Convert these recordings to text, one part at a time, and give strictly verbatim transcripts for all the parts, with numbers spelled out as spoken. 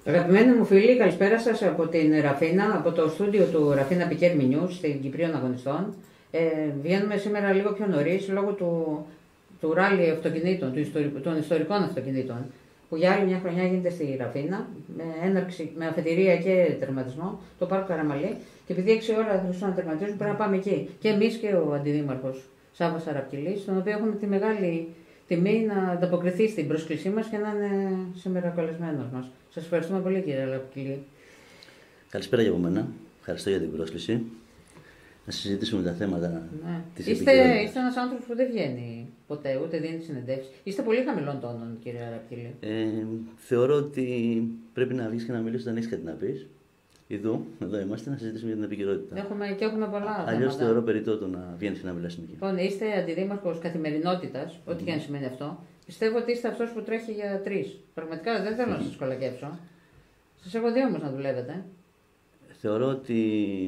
Αγαπημένοι μου φίλοι, καλησπέρα σας από την Ραφίνα, από το στούντιο του Ραφίνα Πικέρμι Νιούς στην Κυπρίων Αγωνιστών. Ε, βγαίνουμε σήμερα λίγο πιο νωρίς λόγω του, του ράλι αυτοκινήτων, του ιστορικού, των ιστορικών αυτοκινήτων, που για άλλη μια χρονιά γίνεται στη Ραφίνα, με έναρξη, με αφετηρία και τερματισμό, το Πάρκο Καραμαλή. Και επειδή έξι ώρα θα χρειαστούν να τερματίζουν, πρέπει να πάμε εκεί. Και εμείς και ο Αντιδήμαρχος Σάββας Αραπκυλής, τον οποίο έχουμε τη μεγάλη τιμή να ανταποκριθεί στην πρόσκλησή μας και να είναι σήμερα καλεσμένος μας. Σας ευχαριστούμε πολύ, κύριε Αραπκυλή. Καλησπέρα για από μένα. Ευχαριστώ για την πρόσκληση. Να συζητήσουμε τα θέματα ναι. της είστε, επικαιρότητας. είστε ένας άνθρωπος που δεν βγαίνει ποτέ, ούτε δίνει συνεντεύσεις. Είστε πολύ χαμηλών τόνων, κύριε Αραπκυλή. Ε, θεωρώ ότι πρέπει να βγεις και να μιλήσεις όταν έχεις κάτι να πεις. Εδώ, εδώ είμαστε να συζητήσουμε για την επικαιρότητα. Έχουμε, και έχουμε πολλά. Αλλιώς θεωρώ περιττό το να βγαίνεις και να μιλάς συνέχεια. Λοιπόν, είστε αντιδήμαρχος καθημερινότητας, mm. ό,τι και αν σημαίνει αυτό. Πιστεύω ότι είστε αυτός που τρέχει για τρεις. Πραγματικά δεν θέλω mm. να σας κολακεύσω. Σας έχω δει όμως να δουλεύετε. Θεωρώ ότι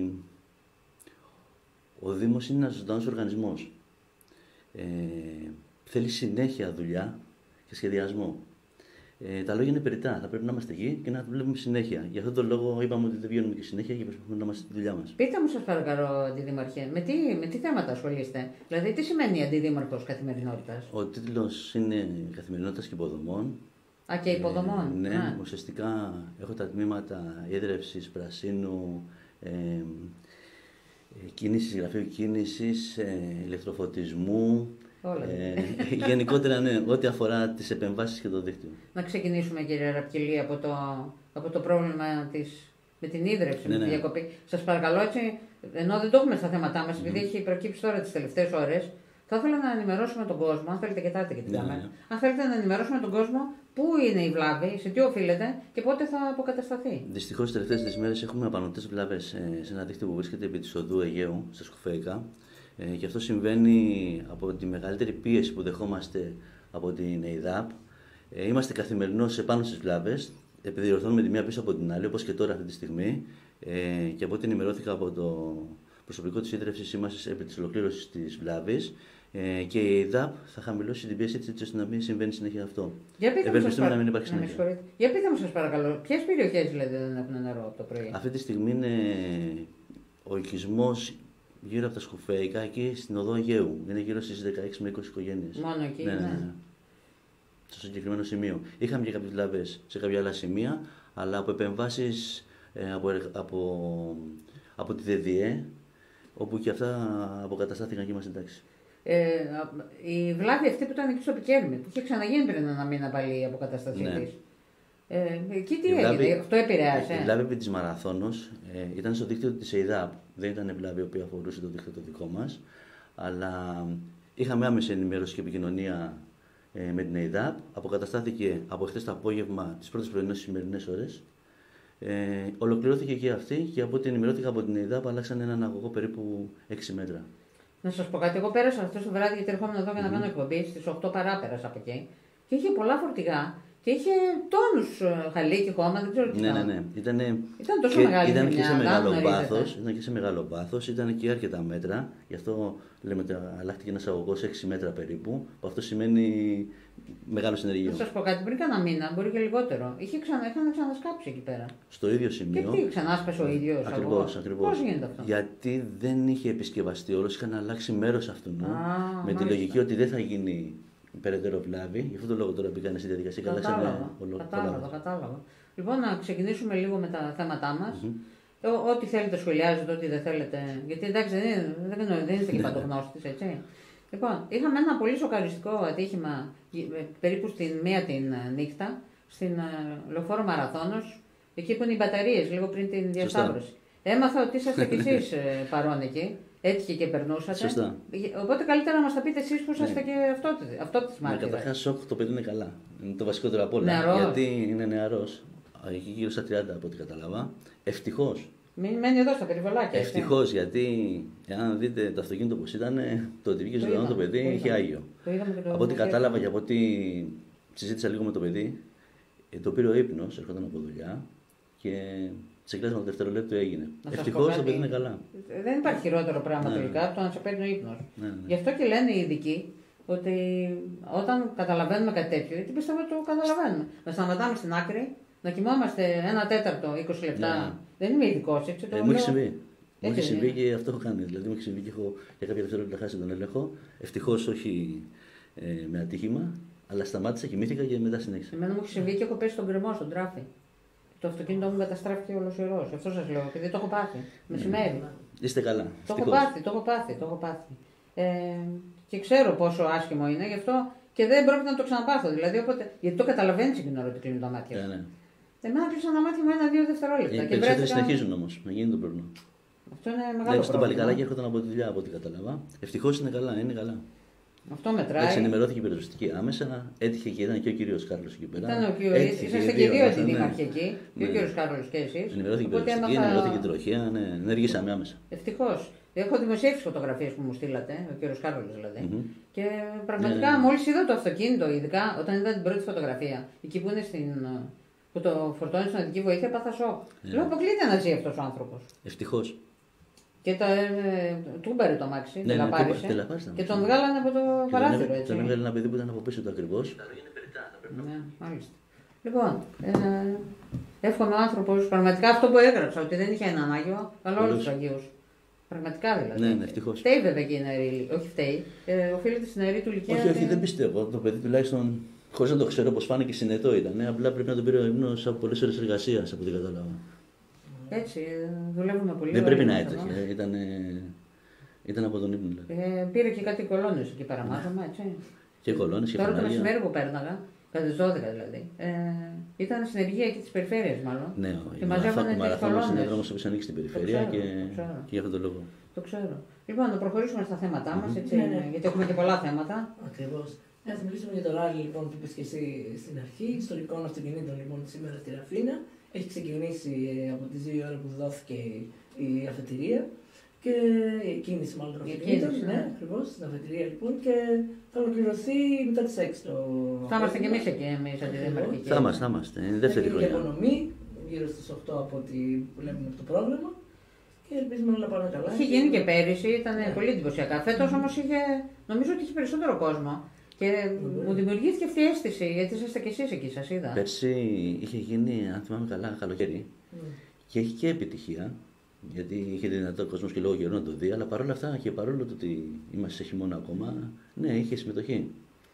ο Δήμος είναι ένας ζωντανός οργανισμός. Ε, θέλει συνέχεια δουλειά και σχεδιασμό. Ε, τα λόγια είναι περιττά. Θα πρέπει να είμαστε εκεί και να δουλεύουμε συνέχεια. Γι' αυτόν τον λόγο είπαμε ότι δεν βγαίνουμε και συνέχεια και προσπαθούμε να είμαστε στη δουλειά μας. Πείτε μου, σας παρακαλώ, Αντιδήμαρχε, με τι, με τι θέματα ασχολείστε? Δηλαδή, τι σημαίνει Αντιδήμαρχος καθημερινότητας? Ο τίτλος είναι Καθημερινότητας και Υποδομών. Α, και υποδομών. Ε, ναι, Α. ουσιαστικά έχω τα τμήματα ίδρυυσης, πρασίνου, ε, ε, κίνησης, γραφείου κίνησης, ε, ηλεκτροφωτισμού. Όλα. Ε, γενικότερα, ναι, ό,τι αφορά τις επεμβάσεις και το δίκτυο. Να ξεκινήσουμε, κύριε Αραπκυλή, από το, από το πρόβλημα της, με την ίδρυυση, ναι, με τη ναι. διακοπή. Σας παρακαλώ, έτσι, ενώ δεν το έχουμε στα θέματά μας, επειδή mm. έχει προκύψει τώρα τις τελευταίες ώρες, θα ήθελα να ενημερώσουμε τον κόσμο, αν θέλετε και τάτε και την ναι, κάμερα, ναι. αν θέλετε να ενημερώσουμε τον κόσμο πού είναι η βλάβη, σε τι οφείλεται και πότε θα αποκατασταθεί. Δυστυχώς, τις τελευταίες τρεις μέρες έχουμε απανωτές βλάβες ε, σε ένα δίκτυο που βρίσκεται επί της οδού Αιγαίου, στα Σκουφέικα. Ε, και αυτό συμβαίνει από τη μεγαλύτερη πίεση που δεχόμαστε από την ΕΙΔΑΠ. Ε, είμαστε καθημερινώς επάνω στις βλάβες, επιδιορθώνουμε τη μία πίσω από την άλλη, όπως και τώρα αυτή τη στιγμή. Ε, και από ό,τι ενημερώθηκα από το προσωπικό της ίδρυυσης, είμαστε επί της ολοκλήρωσης της βλάβης. Ε, και η ΕΙΔΑΠ θα χαμηλώσει την πίεση έτσι ώστε να μην συμβαίνει συνέχεια αυτό. Ευελπιστούμε να μην υπάρχει συνέχεια. Ναι, για πείτε μου, σας παρακαλώ, ποιες περιοχές δηλαδή δεν έχουν νερό από το πρωί? Αυτή τη στιγμή είναι ο οικισμός γύρω από τα Σκουφέικα, εκεί στην οδό Αιγαίου. Είναι γύρω στις δεκαέξι με είκοσι οικογένειες. Μόνο εκεί, ναι. ναι, ναι. ναι. Στο συγκεκριμένο σημείο. Είχαμε και κάποιες βλάβες σε κάποια άλλα σημεία, αλλά από επεμβάσεις ε, από, από, από τη ΔΔΕ, όπου και αυτά αποκαταστάθηκαν και είμαστε εντάξει. Ε, η βλάβη αυτή που ήταν εκεί στο Πικέρμι, που είχε ξαναγίνει πριν ένα μήνα πάλι η αποκαταστασή ναι. της. Ε, εκεί τι η έγινε, βλάβη, αυτό επηρέασε? Η βλάβη επί της Μαραθώνος ε, ήταν στο δίκτυο της ΕΙΔΑΠ. Δεν ήταν η βλάβη η οποία αφορούσε το δίκτυο το δικό μας, αλλά είχαμε άμεση ενημέρωση και επικοινωνία ε, με την ΕΙΔΑΠ. Αποκαταστάθηκε από χθες το απόγευμα, τις πρώτες πρωινές σημερινές ώρες. Ε, ολοκληρώθηκε και αυτή και από ό,τι ενημερώθηκα από την ΕΙΔΑΠ, αλλάξαν έναν αγωγό περίπου έξι μέτρα. Να σας πω κάτι, εγώ πέρασα αυτό το βράδυ γιατί ερχόμουν εδώ για να mm-hmm. κάνω εκπομπή, στις οκτώ παρά πέρασα από εκεί και είχε πολλά φορτηγά. Και είχε τόνους χαλί και χώμα, δεν ξέρω τι. Ναι, ναι, ναι. Ήτανε... Ήταν τόσο και, μεγάλη ήταν ζημιά, και σε μεγάλο γνωρίζετε. βάθος, ήταν και σε μεγάλο βάθος, ήταν και αρκετά μέτρα. Γι' αυτό λέμε ότι αλλάχτηκε ένας αγωγός έξι μέτρα περίπου. Που αυτό σημαίνει μεγάλο συνεργείο. Να σας πω κάτι, πριν κάνα μήνα, μπορεί και λιγότερο. Είχε ξανα, είχαν ξανασκάψει εκεί πέρα. Στο ίδιο σημείο. Και τι, ξανάσπασε ο ίδιος Ακριβώς, αγωγός? ακριβώς. Πώς γίνεται αυτό? Γιατί δεν είχε επισκευαστεί όλος, είχαν αλλάξει μέρος αυτού. Α, με μάλιστα. τη λογική ότι δεν θα γίνει περαιτέρω βλάβη. Γι' αυτό το λόγο τώρα μπήκαν στη διαδικασία και αλλάξανε όλο. Κατάλαβα, κατάλαβα. Λοιπόν, να ξεκινήσουμε λίγο με τα θέματά μας. Mm-hmm. Ό,τι θέλετε σχολιάζετε, ό,τι δεν θέλετε. Γιατί εντάξει, δεν, είναι, δεν, δεν είστε και παντογνώστης, έτσι. Λοιπόν, είχαμε ένα πολύ σοκαριστικό ατύχημα περίπου στην μία την νύχτα, στην λεωφόρο Μαραθώνος, εκεί που είναι οι μπαταρίες, λίγο πριν την διασταύρωση. Έμαθα ότι είσαστε κι εσείς παρόν εκεί. Έτυχε και περνούσατε. Σωστά. Οπότε καλύτερα να μας τα πείτε εσείς που είσαστε ναι. και αυτό της μάρτυρας. Καταρχάς, σοκ, το παιδί είναι καλά. Είναι το βασικότερο απ' όλα. Νεαρός. Γιατί είναι νεαρός. Εκεί γύρω στα τριάντα από ό,τι κατάλαβα. Ευτυχώς. Μην μένει εδώ στα περιβολάκια. Ευτυχώς, γιατί εάν δείτε το αυτοκίνητο πώς ήταν, το ότι βγήκε ζωντανό το παιδί είχε άγιο. Το το από ό,τι κατάλαβα και από ό,τι συζήτησα λίγο με το παιδί, το πήρε ο ύπνος, έρχονταν από δουλειά και σε κλάσμα το δευτερολέπτο έγινε. Ευτυχώς το παιδί είναι καλά. Δεν υπάρχει χειρότερο πράγμα ναι. τελικά από το να σε παίρνει ο ύπνος. Ναι, ναι. Γι' αυτό και λένε οι ειδικοί ότι όταν καταλαβαίνουμε κάτι τέτοιο, γιατί πιστεύω ότι το καταλαβαίνουμε, να σταματάμε στην άκρη, να κοιμόμαστε ένα τέταρτο, είκοσι λεπτά. Ναι. Δεν είμαι ειδικός, έτσι. Το Ε, μου έχει λέω... συμβεί. Μου έχει συμβεί είναι. και αυτό έχω κάνει. Δηλαδή, μου έχει συμβεί και έχω για κάποια δευτερόλεπτα χάσει τον έλεγχο. Ευτυχώς όχι ε, με ατύχημα, αλλά σταμάτησα, κοιμήθηκα και μετά συνέχισα. Εμένα μου έχει συμβεί και έχω πέσει στον κρεμό, στον τράφι. Το αυτοκίνητό μου καταστράφηκε ολοσιωρός. Αυτό σας λέω, επειδή το έχω πάθει. Μεσημέρι. Είστε καλά. Το έχω πάθει, το έχω πάθει, το έχω πάθει. Ε, και ξέρω πόσο άσχημο είναι, γι' αυτό και δεν πρόκειται να το ξαναπάθω. Δηλαδή, όποτε, γιατί το καταλαβαίνει εκείνη την ώρα ότι κλείνουν τα μάτια. Ε, ναι. Εμένα κλείσαν τα μάτια μου ένα-δύο δευτερόλεπτα. Οι και περισσότεροι βρέθηκα... συνεχίζουν όμως να γίνει το πρόβλημα. Αυτό είναι μεγάλο Εντάξει, το πρόβλημα. παλικάράκι έρχονταν από τη δουλειά από ό,τι κατάλαβα. Ευτυχώς είναι καλά, είναι καλά. Αυτό μετράει. Εντάξει, ενημερώθηκε η πυροσβεστική άμεσα. Έτυχε και ήταν και ο κύριος Κάρλος εκεί πέρα. Ήταν ο κύριος, είσαστε και δύο αντιδήμαρχοι εκεί. Και ο Ναι. κύριος Κάρλος και εσείς. Ενημερώθηκε η Οπότε πυροσβεστική, έμαθα- ενημερώθηκε η τροχέα, ναι, ενεργήσαμε άμεσα. Ευτυχώς. Έχω δημοσιεύσει φωτογραφίες που μου στείλατε, ο κύριος Κάρλος δηλαδή. Μμμ. Και πραγματικά Ναι, ναι. μόλις είδα το αυτοκίνητο, ειδικά όταν είδα την πρώτη φωτογραφία, εκεί που είναι στην. Που το φορτώνει στην οδική βοήθεια, πάθα σοκ. Ναι. Λέω, αποκλείται να ζει αυτός ο άνθρωπος. Ευτυχώς. Και το, ε, τούμπαρε το αμάξι, Ναι, το ναι, λαπάρισε. τούμπα- τελαπάρισε το Και αμάξι, τον ναι. βγάλανε από το Και παράθυρο, τον, έτσι. τον έβγαλε ένα παιδί που ήταν από πίσω του ακριβώς. Ναι, μάλιστα. Λοιπόν, ε, εύχομαι ο άνθρωπος, πραγματικά αυτό που έγραψα, ότι δεν είχε έναν Άγιο, αλλά όλους τους Αγίους. Πραγματικά δηλαδή. Ναι, ναι, ευτυχώς. Φταίει βέβαια και η νεαρή, όχι φταίει, ε, οφείλεται στην νεαρή του ηλικία. Όχι, όχι, ότι- δεν πιστεύω. Το παιδί τουλάχιστον, χωρίς να το ξέρω πως φάνηκε, συνετό ήταν. Ε, απλά πρέπει να τον πήρε ο ύπνος από πολλές ώρες εργασίας, από ό,τι κατάλαβα. Έτσι, ε, δουλεύουμε πολύ. Δεν ωραία πρέπει να εδώ. έτρεχε. ε, Ήταν, ε, ήταν από τον ύπνο. Δηλαδή. Ε, πήρε και κάτι κολόνες εκεί πέρα, μάζεμα, έτσι. Και κολόνες και Τώρα το φανάρια. μεσημέρι που πέρναγα, κατά τις δώδεκα δηλαδή, ε, ήταν συνεργεία εκεί της περιφέρειας μάλλον. Ναι, Και ο μαζεύανε τις μαραθώνιος είναι κολόνες. δρόμος που ανήκει στην περιφέρεια ξέρω, και, το ξέρω. και για αυτόν τον λόγο. Το ξέρω. Λοιπόν, να προχωρήσουμε στα θέματά μας, έτσι, Ναι, ναι. γιατί έχουμε και πολλά θέματα. Ακριβώς. Να θα μιλήσουμε για το ράλι λοιπόν, που είπες και εσύ στην αρχή, ιστορικών αυτοκινήτων λοιπόν σήμερα στη Ραφίνα. Έχει ξεκινήσει ε, από τις δύο ώρα που δόθηκε η αφετηρία και η κίνηση μάλλον των Η αυτοκινήτων. κίνηση, Ναι, ναι. ακριβώς, στην αφετηρία λοιπόν και θα ολοκληρωθεί μετά τις έξι το. Θα είμαστε και εμείς εκεί, εμείς αντιδήμαρχοι. Θα είμαστε, θα είμαστε. Είναι η δεύτερη Η χρονιά. απονομή γύρω στις οκτώ από ό,τι βλέπουμε από το πρόγραμμα και ελπίζουμε όλα πάνε καλά. Είχε γίνει και πέρυσι, ήταν Ναι. πολύ εντυπωσιακά. Φέτος όμως είχε, νομίζω ότι είχε περισσότερο κόσμο. Και μου δημιουργήθηκε αυτή η αίσθηση, γιατί είσαστε κι εσείς εκεί, σας είδα. Πέρσι είχε γίνει, αν θυμάμαι καλά, καλοκαίρι Mm. και έχει και επιτυχία. Γιατί είχε δυνατό κόσμο και λόγω καιρού να το δει, αλλά παρόλα αυτά και παρόλο το ότι είμαστε σε χειμώνα ακόμα, ναι, είχε συμμετοχή.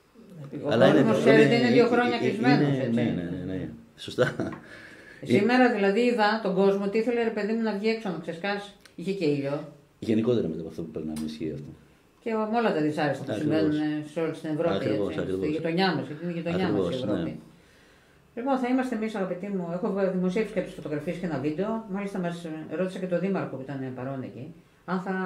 Ο κόσμος, ξέρετε, είναι δύο χρόνια είναι- κλεισμένος, είναι- έτσι. Ναι, ναι, ναι, ναι. Σωστά. Σήμερα δηλαδή είδα τον κόσμο ότι ήθελε ρε παιδί μου να βγει έξω να ξεσκάσει. Είχε και ήλιο. Γενικότερα μετά από αυτό που περνάμε, ισχύει αυτό. Και με όλα τα δυσάρεστα που Ακριβώς. συμβαίνουν σε όλη την Ευρώπη. Ακριβώς, έτσι, ακριβώς. στη γειτονιά μα, γιατί είναι η γειτονιά μα η Ακριβώς, Ευρώπη. ναι. Λοιπόν, θα είμαστε εμεί, αγαπητοί μου. Έχω δημοσιεύσει κάποιε φωτογραφίε και ένα βίντεο. Μάλιστα, μα ρώτησε και το δήμαρχο που ήταν παρόν εκεί, αν θα,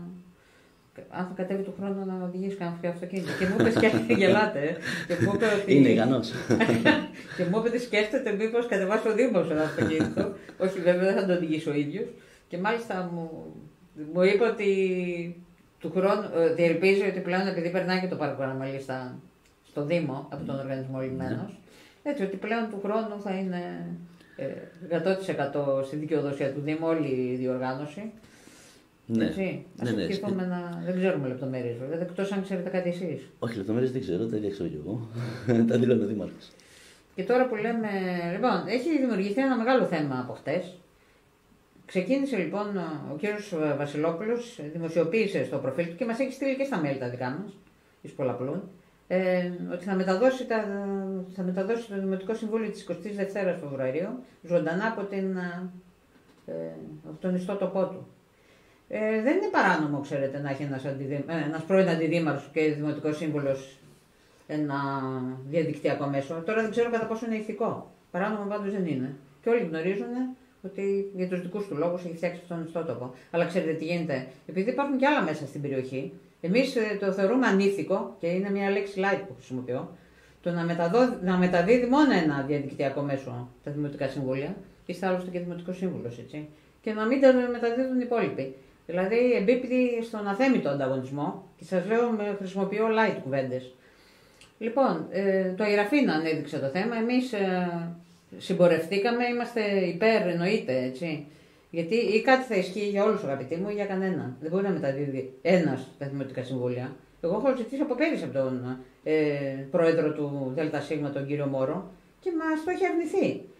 αν θα κατέβει του χρόνου να οδηγήσει κάποιο αυτοκίνητο. Και μου είπε και γελάτε. ε. Και μου είπε ότι. Είναι ικανό. Και μου είπε ότι σκέφτεται μήπω κατεβάσει ο Δήμο ένα αυτοκίνητο. Όχι, βέβαια δεν θα το οδηγήσει ο ίδιο. Και μάλιστα μου, μου είπε ότι του χρόνου ε, διελπίζει ότι πλέον επειδή περνάει και το πάρκο Καραμαλή στο Δήμο από τον οργανισμό Λιμένος, έτσι ότι πλέον του χρόνου θα είναι ε, εκατό τοις εκατό στη δικαιοδοσία του Δήμου όλη η διοργάνωση. Ναι. Έτσι. Ας Ναι, ναι, ευχηθούμε σπι- να. Δεν ξέρουμε λεπτομέρειες βέβαια, εκτός αν ξέρετε κάτι εσείς. Όχι, λεπτομέρειε δεν ξέρω, τα ίδια ξέρω κι εγώ. Τα δηλώνει ο Δήμαρχο. Και τώρα που λέμε. Λοιπόν, έχει δημιουργηθεί ένα μεγάλο θέμα από χτες. Ξεκίνησε λοιπόν ο κύριος Βασιλόπουλος, δημοσιοποίησε στο προφίλ του και μας έχει στείλει και στα mail τα δικά μας, εις πολλαπλούν, ε, ότι θα μεταδώσει, τα, θα μεταδώσει το Δημοτικό Συμβούλιο της εικοστής δεύτερης Φεβρουαρίου ζωντανά από, την, ε, από τον ιστότοπό του. Ε, δεν είναι παράνομο, ξέρετε, να έχει ένας, αντιδη... ε, ένας πρώην αντιδήμαρχος και δημοτικός σύμβουλος ένα διαδικτυακό μέσο. Τώρα δεν ξέρω κατά πόσο είναι ηθικό. Παράνομο πάντως δεν είναι. Και όλοι γνωρίζουν ότι για τους δικούς του λόγους έχει φτιάξει αυτόν τον ιστότοπο. Αλλά ξέρετε τι γίνεται. Επειδή υπάρχουν και άλλα μέσα στην περιοχή, εμείς ε, το θεωρούμε ανήθικο και είναι μια λέξη light που χρησιμοποιώ, το να, μεταδώ... να μεταδίδει μόνο ένα διαδικτυακό μέσο τα δημοτικά συμβούλια, και στα άλλωστε και δημοτικό σύμβουλο, έτσι, και να μην τα μεταδίδουν οι υπόλοιποι. Δηλαδή εμπίπτει στον αθέμητο ανταγωνισμό και σας λέω με χρησιμοποιώ light κουβέντες. Λοιπόν, ε, το Ιραφίνα ανέδειξε το θέμα, εμείς ε, συμπορευτήκαμε, είμαστε υπέρ, εννοείται, έτσι. Γιατί ή κάτι θα ισχύει για όλους, αγαπητοί μου, ή για κανένα. Δεν μπορεί να μεταδίδει ένας τα δημοτικά συμβούλια. Εγώ έχω ζητήσει από πέρυσι από τον ε, πρόεδρο του ΔΣ, τον κύριο Μόρο, και μας το έχει αρνηθεί.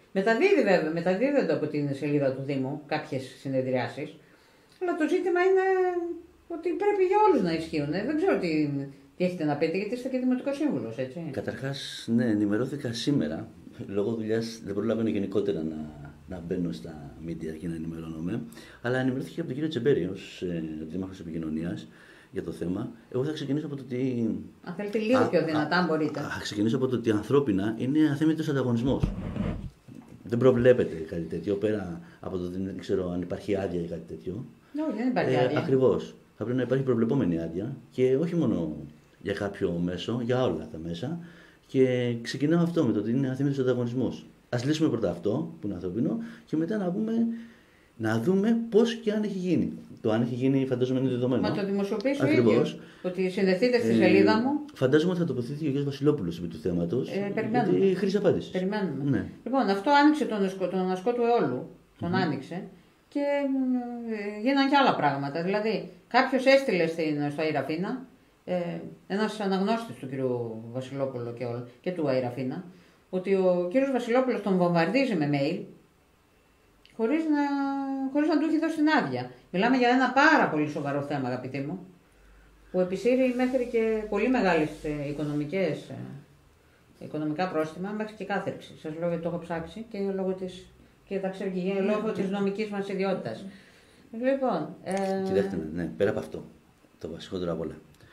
Μεταδίδει βέβαια, μεταδίδονται από την σελίδα του Δήμου κάποιες συνεδριάσεις, αλλά το ζήτημα είναι ότι πρέπει για όλους να ισχύουν. Δεν ξέρω τι, τι έχετε να πείτε, γιατί είστε και δημοτικός σύμβουλος, έτσι. Καταρχάς, ναι, ενημερώθηκα σήμερα. Λόγω δουλειάς δεν προλαβαίνω γενικότερα να, να μπαίνω στα media και να ενημερώνομαι. Αλλά ενημερώθηκε από τον κύριο Τσεμπέρη ως ε, Δήμαρχος Επικοινωνίας για το θέμα. Εγώ θα ξεκινήσω από το ότι. Αν θέλετε λίγο α, πιο δυνατά, α, μπορείτε. Θα ξεκινήσω από το ότι ανθρώπινα είναι αθέμητος ανταγωνισμός. Δεν προβλέπεται κάτι τέτοιο πέρα από το ότι δεν ξέρω αν υπάρχει άδεια ή κάτι τέτοιο. Όχι, δεν υπάρχει άδεια. Ε, ακριβώς. Θα πρέπει να υπάρχει προβλεπόμενη άδεια και όχι μόνο για κάποιο μέσο, για όλα τα μέσα. Και ξεκινάω αυτό με το ότι είναι αθέμητος ανταγωνισμός. Ας λύσουμε πρώτα αυτό που είναι ανθρωπίνο και μετά να, πούμε, να δούμε πώς και αν έχει γίνει. Το αν έχει γίνει φαντάζομαι είναι δεδομένο. Μα το δημοσιοποιήσω ίδιος, ότι συνδεθείτε στη σελίδα μου. Ε, φαντάζομαι ότι θα τοποθετηθεί ο κ. Βασιλόπουλος επί του θέματος. Ε, περιμένουμε. Γιατί χρήση απάντησης. Περιμένουμε. Ναι. Λοιπόν, αυτό άνοιξε τον, ασκό, τον ασκό του αιώλου. Τον mm-hmm. άνοιξε και ε, γίναν και άλλα πράγματα. Δηλαδή, κάποιος έστειλε στην, στο Αϊραφίνα, ε, ένας αναγνώστης του κ. Βασιλόπουλου και, όλο, και του Αϊραφίνα, ότι ο κ. Βασιλόπουλος τον βομβαρδίζει με mail χωρίς να, χωρίς να του έχει δώσει την άδεια. Μιλάμε για ένα πάρα πολύ σοβαρό θέμα, αγαπητοί μου, που επισύρει μέχρι και πολύ μεγάλες ε, οικονομικές, ε, οικονομικά πρόστιμα, μέχρι και κάθερξη. Σας λέω γιατί το έχω ψάξει και λόγω της, και τα ξέρω και λόγω της νομικής μας ιδιότητας. Λοιπόν, ε... Κοιτάξτε, ναι, πέρα από αυτό, το βασικότερο απ' όλα.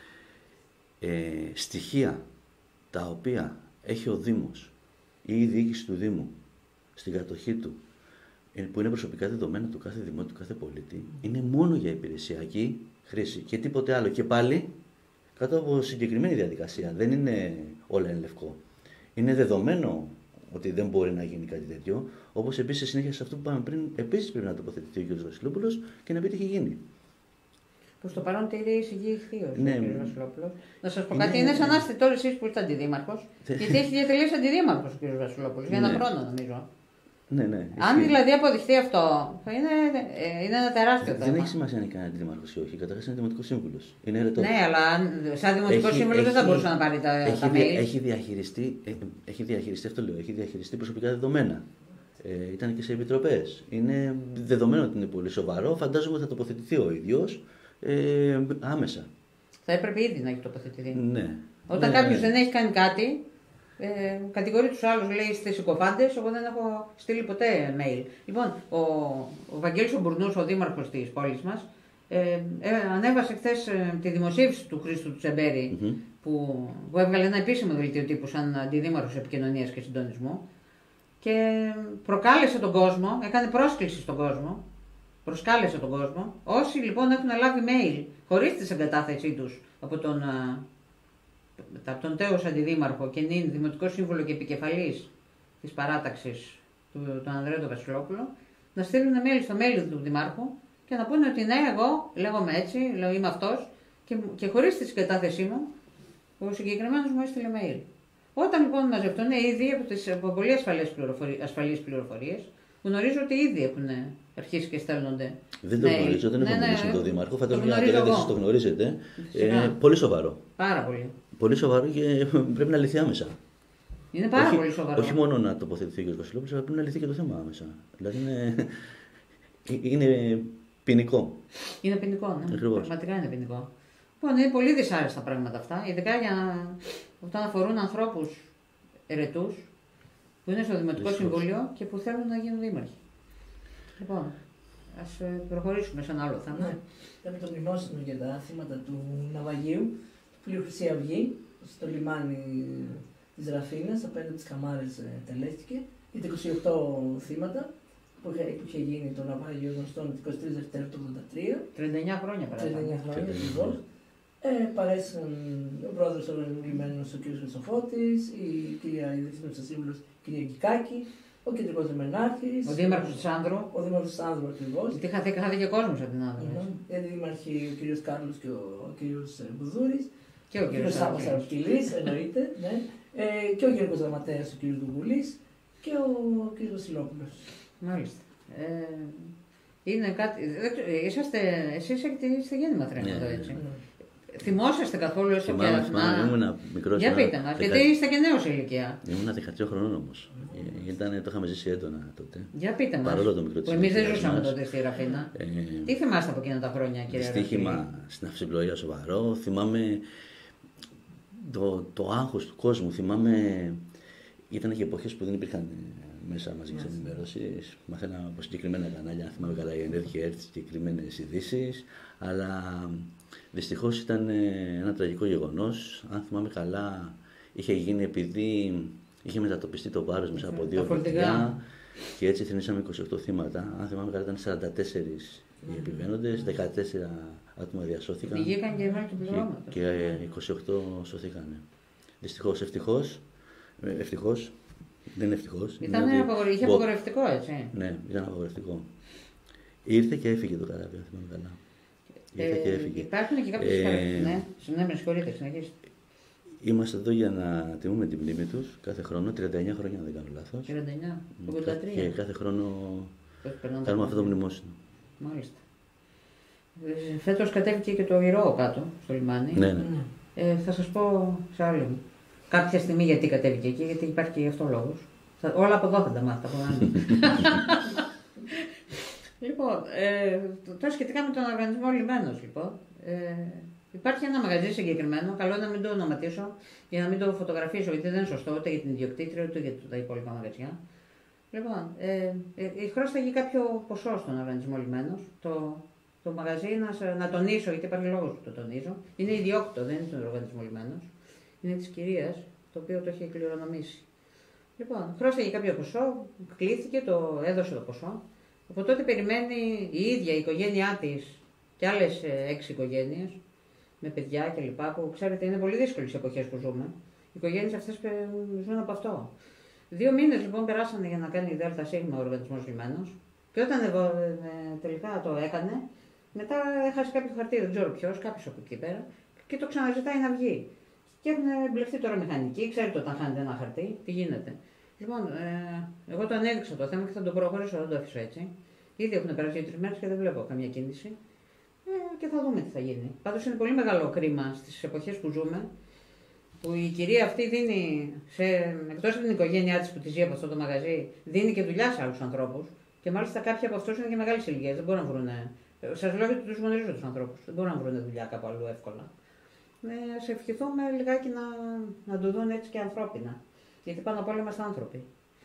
Ε, στοιχεία τα οποία έχει ο Δήμος ή η διοίκηση του Δήμου στην κατοχή του, που είναι προσωπικά δεδομένα του κάθε δημότη, του κάθε πολίτη, είναι μόνο για υπηρεσιακή χρήση και τίποτε άλλο. Και πάλι κάτω από συγκεκριμένη διαδικασία. Δεν είναι όλα εν λευκό. Είναι δεδομένο ότι δεν μπορεί να γίνει κάτι τέτοιο. Όπως επίσης, συνέχεια σε αυτό που είπαμε πριν, επίσης πρέπει να τοποθετηθεί ο κ. Βασιλόπουλος και να πει τι έχει γίνει. Προς το παρόν τηρεί εισηγηθεί ο ναι, κ. Βασιλόπουλος. Να σας πω κάτι, είναι, είναι σαν να είστε τώρα εσείς που είστε αντιδήμαρχος, γιατί έχει διατελέσει αντιδήμαρχος ο κ. Βασιλόπουλος για ένα ναι. χρόνο νομίζω. Ναι, ναι. Αν δηλαδή αποδειχθεί αυτό, είναι, είναι ένα τεράστιο δεν θέμα. Δεν έχει σημασία αν είναι κανένα αντιδήμαρχος ή όχι. Καταρχάς είναι δημοτικός σύμβουλος. Είναι αιρετό. Ναι, αλλά σαν δημοτικός σύμβουλος δεν θα μπορούσε να πάρει τα, έχει, τα mail. Έχει διαχειριστεί, έχει διαχειριστεί, αυτό λέω, έχει διαχειριστεί προσωπικά δεδομένα. Ε, ήταν και σε επιτροπές. Είναι δεδομένο ότι είναι πολύ σοβαρό. Φαντάζομαι ότι θα τοποθετηθεί ο ίδιος ε, άμεσα. Θα έπρεπε ήδη να έχει τοποθετηθεί. Ναι. Όταν ναι, κάποιος ναι. δεν έχει κάνει κάτι, ε, κατηγορεί τους άλλους, λέει είστε συκοφάντες, εγώ δεν έχω στείλει ποτέ mail. Λοιπόν, ο, ο Βαγγέλης ο Μπουρνούς, ο δήμαρχος της πόλης μας, ε, ε, ανέβασε χθες ε, τη δημοσίευση του Χρήστου του Τσεμπέρη, mm-hmm. που, που έβγαλε ένα επίσημο δελτίο τύπου σαν αντιδήμαρχος επικοινωνίας και συντονισμού και προκάλεσε τον κόσμο, έκανε πρόσκληση στον κόσμο, προσκάλεσε τον κόσμο. Όσοι λοιπόν έχουν λάβει mail χωρίς τη συγκατάθεσή τους από τον, από τον τέος αντιδήμαρχο και νυν δημοτικό σύμβουλο και επικεφαλής της παράταξης του, τον Ανδρέα τον Βασιλόπουλο, να στείλουν mail στο mail του δημάρχου και να πούνε ότι ναι, εγώ λέγομαι έτσι, λέω είμαι αυτός και, και χωρίς τη συγκατάθεσή μου, ο συγκεκριμένος μου έστειλε mail. Όταν λοιπόν μαζευτούν ήδη από, τις, από πολύ ασφαλείς πληροφορίες, ασφαλείς πληροφορίες, γνωρίζω ότι ήδη έχουν αρχίσει και στέλνονται. Δεν το γνωρίζω, δεν ναι, έχω μιλήσει ναι, με τον Δήμαρχο. Φαντάζομαι ότι εσείς το γνωρίζετε. Ε, πολύ σοβαρό. Πάρα πολύ. Πολύ σοβαρό και πρέπει να λυθεί άμεσα. Είναι πάρα όχι, πολύ σοβαρό. Όχι μόνο να τοποθετηθεί ο κ. Βασιλόπουλος, αλλά πρέπει να λυθεί και το θέμα άμεσα. Δηλαδή είναι, είναι ποινικό. Είναι ποινικό, ναι. Ακριβώς. Πραγματικά είναι ποινικό. Λοιπόν, είναι πολύ δυσάρεστα πράγματα αυτά, ειδικά για όταν αφορούν ανθρώπους ερετούς που είναι στο Δημοτικό Δυστυχώς. Συμβούλιο και που θέλουν να γίνουν δήμαρχοι. Λοιπόν, ας προχωρήσουμε σε ένα άλλο θέμα. Ναι. Πρέπει το μνημόσυνο για τα θύματα του ναυαγίου, του πλοίου Χρυσή Αυγή, στο λιμάνι της Ραφίνας, απέναντι από τις Καμάρες τελέστηκε, για τα είκοσι οκτώ θύματα που είχε, που είχε γίνει το ναυάγιο γνωστό το εικοστή τρίτο Δευτέρα του ογδόντα τρία. τριάντα εννιά χρόνια τριάντα περάσαμε. εννιά χρόνια ακριβώς. Ε, παρέσαν ο πρόεδρος οργανωμένος ο κ. Χρυσοφώτης, η κυρία Διευθύνουσα Σύμβουλος κ. Γκικάκη, ο κεντρικός δεμενάρχης, Ο δήμαρχος της Άνδρου. ο δήμαρχος της Άνδρου ακριβώς. Γιατί χάθηκε κόσμος από την Άνδρου. Οι δήμαρχοι ο κ. Κάρλος και ο, ο κ. Μπουδούρης. Και ο κ. Σάββας Αραπτυλής, εννοείται, ναι. Ε, και ο Γενικός Γραμματέας ο κ. Δουβουλής και ο κ. Βασιλόπουλος. Μάλιστα. Ε, είναι κάτι. Είσαστε, εσείς έχετε είστε γέννημα θρέμα εδώ, έτσι. Ναι. θυμόσαστε καθόλου έστω και Θυμάμαι, να... θυμάμαι, ήμουν μικρός. Για πείτε μας, γιατί είστε και νέος ηλικία. Ήμουν δεκατρία χρονών όμως. Ήταν, το είχαμε ζήσει έντονα τότε. Για πείτε μας, Παρόλο το μικρό της που εμείς δεν ηλικίας ζούσαμε μας. τότε στη Ραφίνα. Ε, Τι θυμάστε από εκείνα τα χρόνια, κύριε Ραφίνα? Δυστύχημα στην αυσιπλοεία σοβαρό. Θυμάμαι το, το άγχος του κόσμου. Θυμάμαι, ήταν και εποχές που δεν υπήρχαν μέσα μαζικής ενημέρωσης. Μαθαίναμε από συγκεκριμένα κανάλια, αν θυμάμαι καλά, η ΕΝΕΔ είχε έρθει συγκεκριμένες ειδήσεις. Αλλά δυστυχώς ήταν ένα τραγικό γεγονός. Αν θυμάμαι καλά, είχε γίνει επειδή είχε μετατοπιστεί το βάρος μέσα από δύο φορτηγά και έτσι θρηνήσαμε είκοσι οκτώ θύματα. Αν θυμάμαι καλά, ήταν σαράντα τέσσερα οι επιβαίνοντες, δεκατέσσερα άτομα διασώθηκαν. Βγήκαν και εμάς του πληρώματος. Και είκοσι οκτώ σώθηκαν. Δυστυχώς, ευτυχώς, ευτυχώς, δεν είναι ευτυχώς. Ήταν είναι απογορε... Είχε απογορευτικό, έτσι. Ναι, ήταν απογορευτικό. Ήρθε και έφυγε το καράβι, αν θυμάμαι καλά. Ήρθε και έφυγε. Υπάρχουν και κάποιες Ε, χαρακτηριστικές. Ναι, ναι, με συγχωρείτε, συνεχίστε. Είμαστε εδώ για να τιμούμε την μνήμη τους κάθε χρόνο, τριάντα εννιά χρόνια αν δεν κάνω λάθος. τριάντα εννιά, ογδόντα τρία. Και κάθε χρόνο Περνάνε κάνουμε αυτό το μνημόσυνο. Μάλιστα. Ε, Φέτος κατέβηκε και το Ηρώο κάτω, στο λιμάνι. Ναι, ναι. Ε, θα σας πω σε άλλη κάποια στιγμή γιατί κατέβηκε εκεί, γιατί υπάρχει και γι' αυτό λόγος. Θα, όλα από εδώ θα τα μάθετε, από πάνω. Λοιπόν, ε, τώρα σχετικά με τον οργανισμό Λιμένος, λοιπόν. Ε, υπάρχει ένα μαγαζί συγκεκριμένο, καλό είναι να μην το ονοματίσω για να μην το φωτογραφίσω, γιατί δεν είναι σωστό ούτε για την ιδιοκτήτρια ούτε για τα υπόλοιπα μαγαζιά. Λοιπόν, ε, ε, χρώσταγε κάποιο ποσό στον οργανισμό Λιμένος. Το, το μαγαζί, να, να τονίσω, γιατί υπάρχει λόγος που το τονίζω, είναι ιδιόκτητο, δεν είναι τον οργανισμό Λιμένος. Είναι της κυρίας, το οποίο το έχει κληρονομήσει. Λοιπόν, χρώσταγε κάποιο ποσό, κλήθηκε, το έδωσε το ποσό. Από τότε περιμένει η ίδια η οικογένειά της και άλλες έξι οικογένειες, με παιδιά κλπ. Που ξέρετε είναι πολύ δύσκολες οι εποχές που ζούμε. Οι οικογένειες αυτές ζουν από αυτό. Δύο μήνες λοιπόν περάσανε για να κάνει η ΔΣ ο οργανισμός Λιμένος και όταν ε, τελικά το έκανε, μετά έχασε κάποιο χαρτί, δεν ξέρω ποιος, κάποιος από εκεί πέρα και το ξαναζητάει να βγει. Και έχουν μπλεχτεί τώρα μηχανικοί, ξέρετε όταν χάνετε ένα χαρτί, τι γίνεται. Λοιπόν, ε, εγώ το ανέδειξα το θέμα και θα το προχωρήσω, δεν το αφήσω έτσι. Ήδη έχουν περάσει τρεις μέρες και δεν βλέπω καμία κίνηση. Ε, και θα δούμε τι θα γίνει. Πάντως είναι πολύ μεγάλο κρίμα στις εποχές που ζούμε, που η κυρία αυτή δίνει, σε, εκτός από την οικογένειά της που τη ζει από αυτό το μαγαζί, δίνει και δουλειά σε άλλους ανθρώπους. Και μάλιστα κάποιοι από αυτούς είναι και μεγάλες ηλικίες, δεν μπορούν να βρουν. Σας λέω γιατί τους γνωρίζω τους ανθρώπους, δεν μπορούν να βρουν δουλειά κάπου αλλού εύκολα. Ε, σε ευχηθούμε λιγάκι να, να το δουν έτσι και ανθρώπινα. Γιατί πάνω απ' όλα είμαστε άνθρωποι.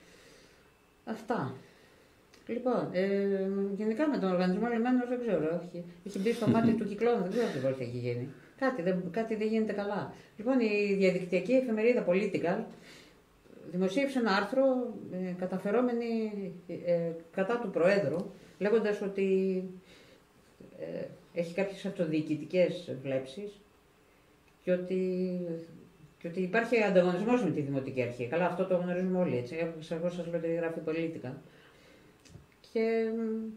Αυτά. Λοιπόν, ε, γενικά με τον οργανισμό Λιμένος δεν ξέρω, έχει, έχει μπει στο μάτι του κυκλώνα, δεν ξέρω ακριβώς τι έχει γίνει. Κάτι δεν, κάτι δεν γίνεται καλά. Λοιπόν, η διαδικτυακή εφημερίδα Political δημοσίευσε ένα άρθρο ε, καταφερόμενη ε, κατά του Προέδρου, λέγοντας ότι ε, έχει κάποιες αυτοδιοικητικές βλέψεις και ότι, και ότι υπάρχει ανταγωνισμός με τη Δημοτική Αρχή. Καλά, αυτό το γνωρίζουμε όλοι, έτσι. Εγώ σας λέω ότι γράφει Political. Και,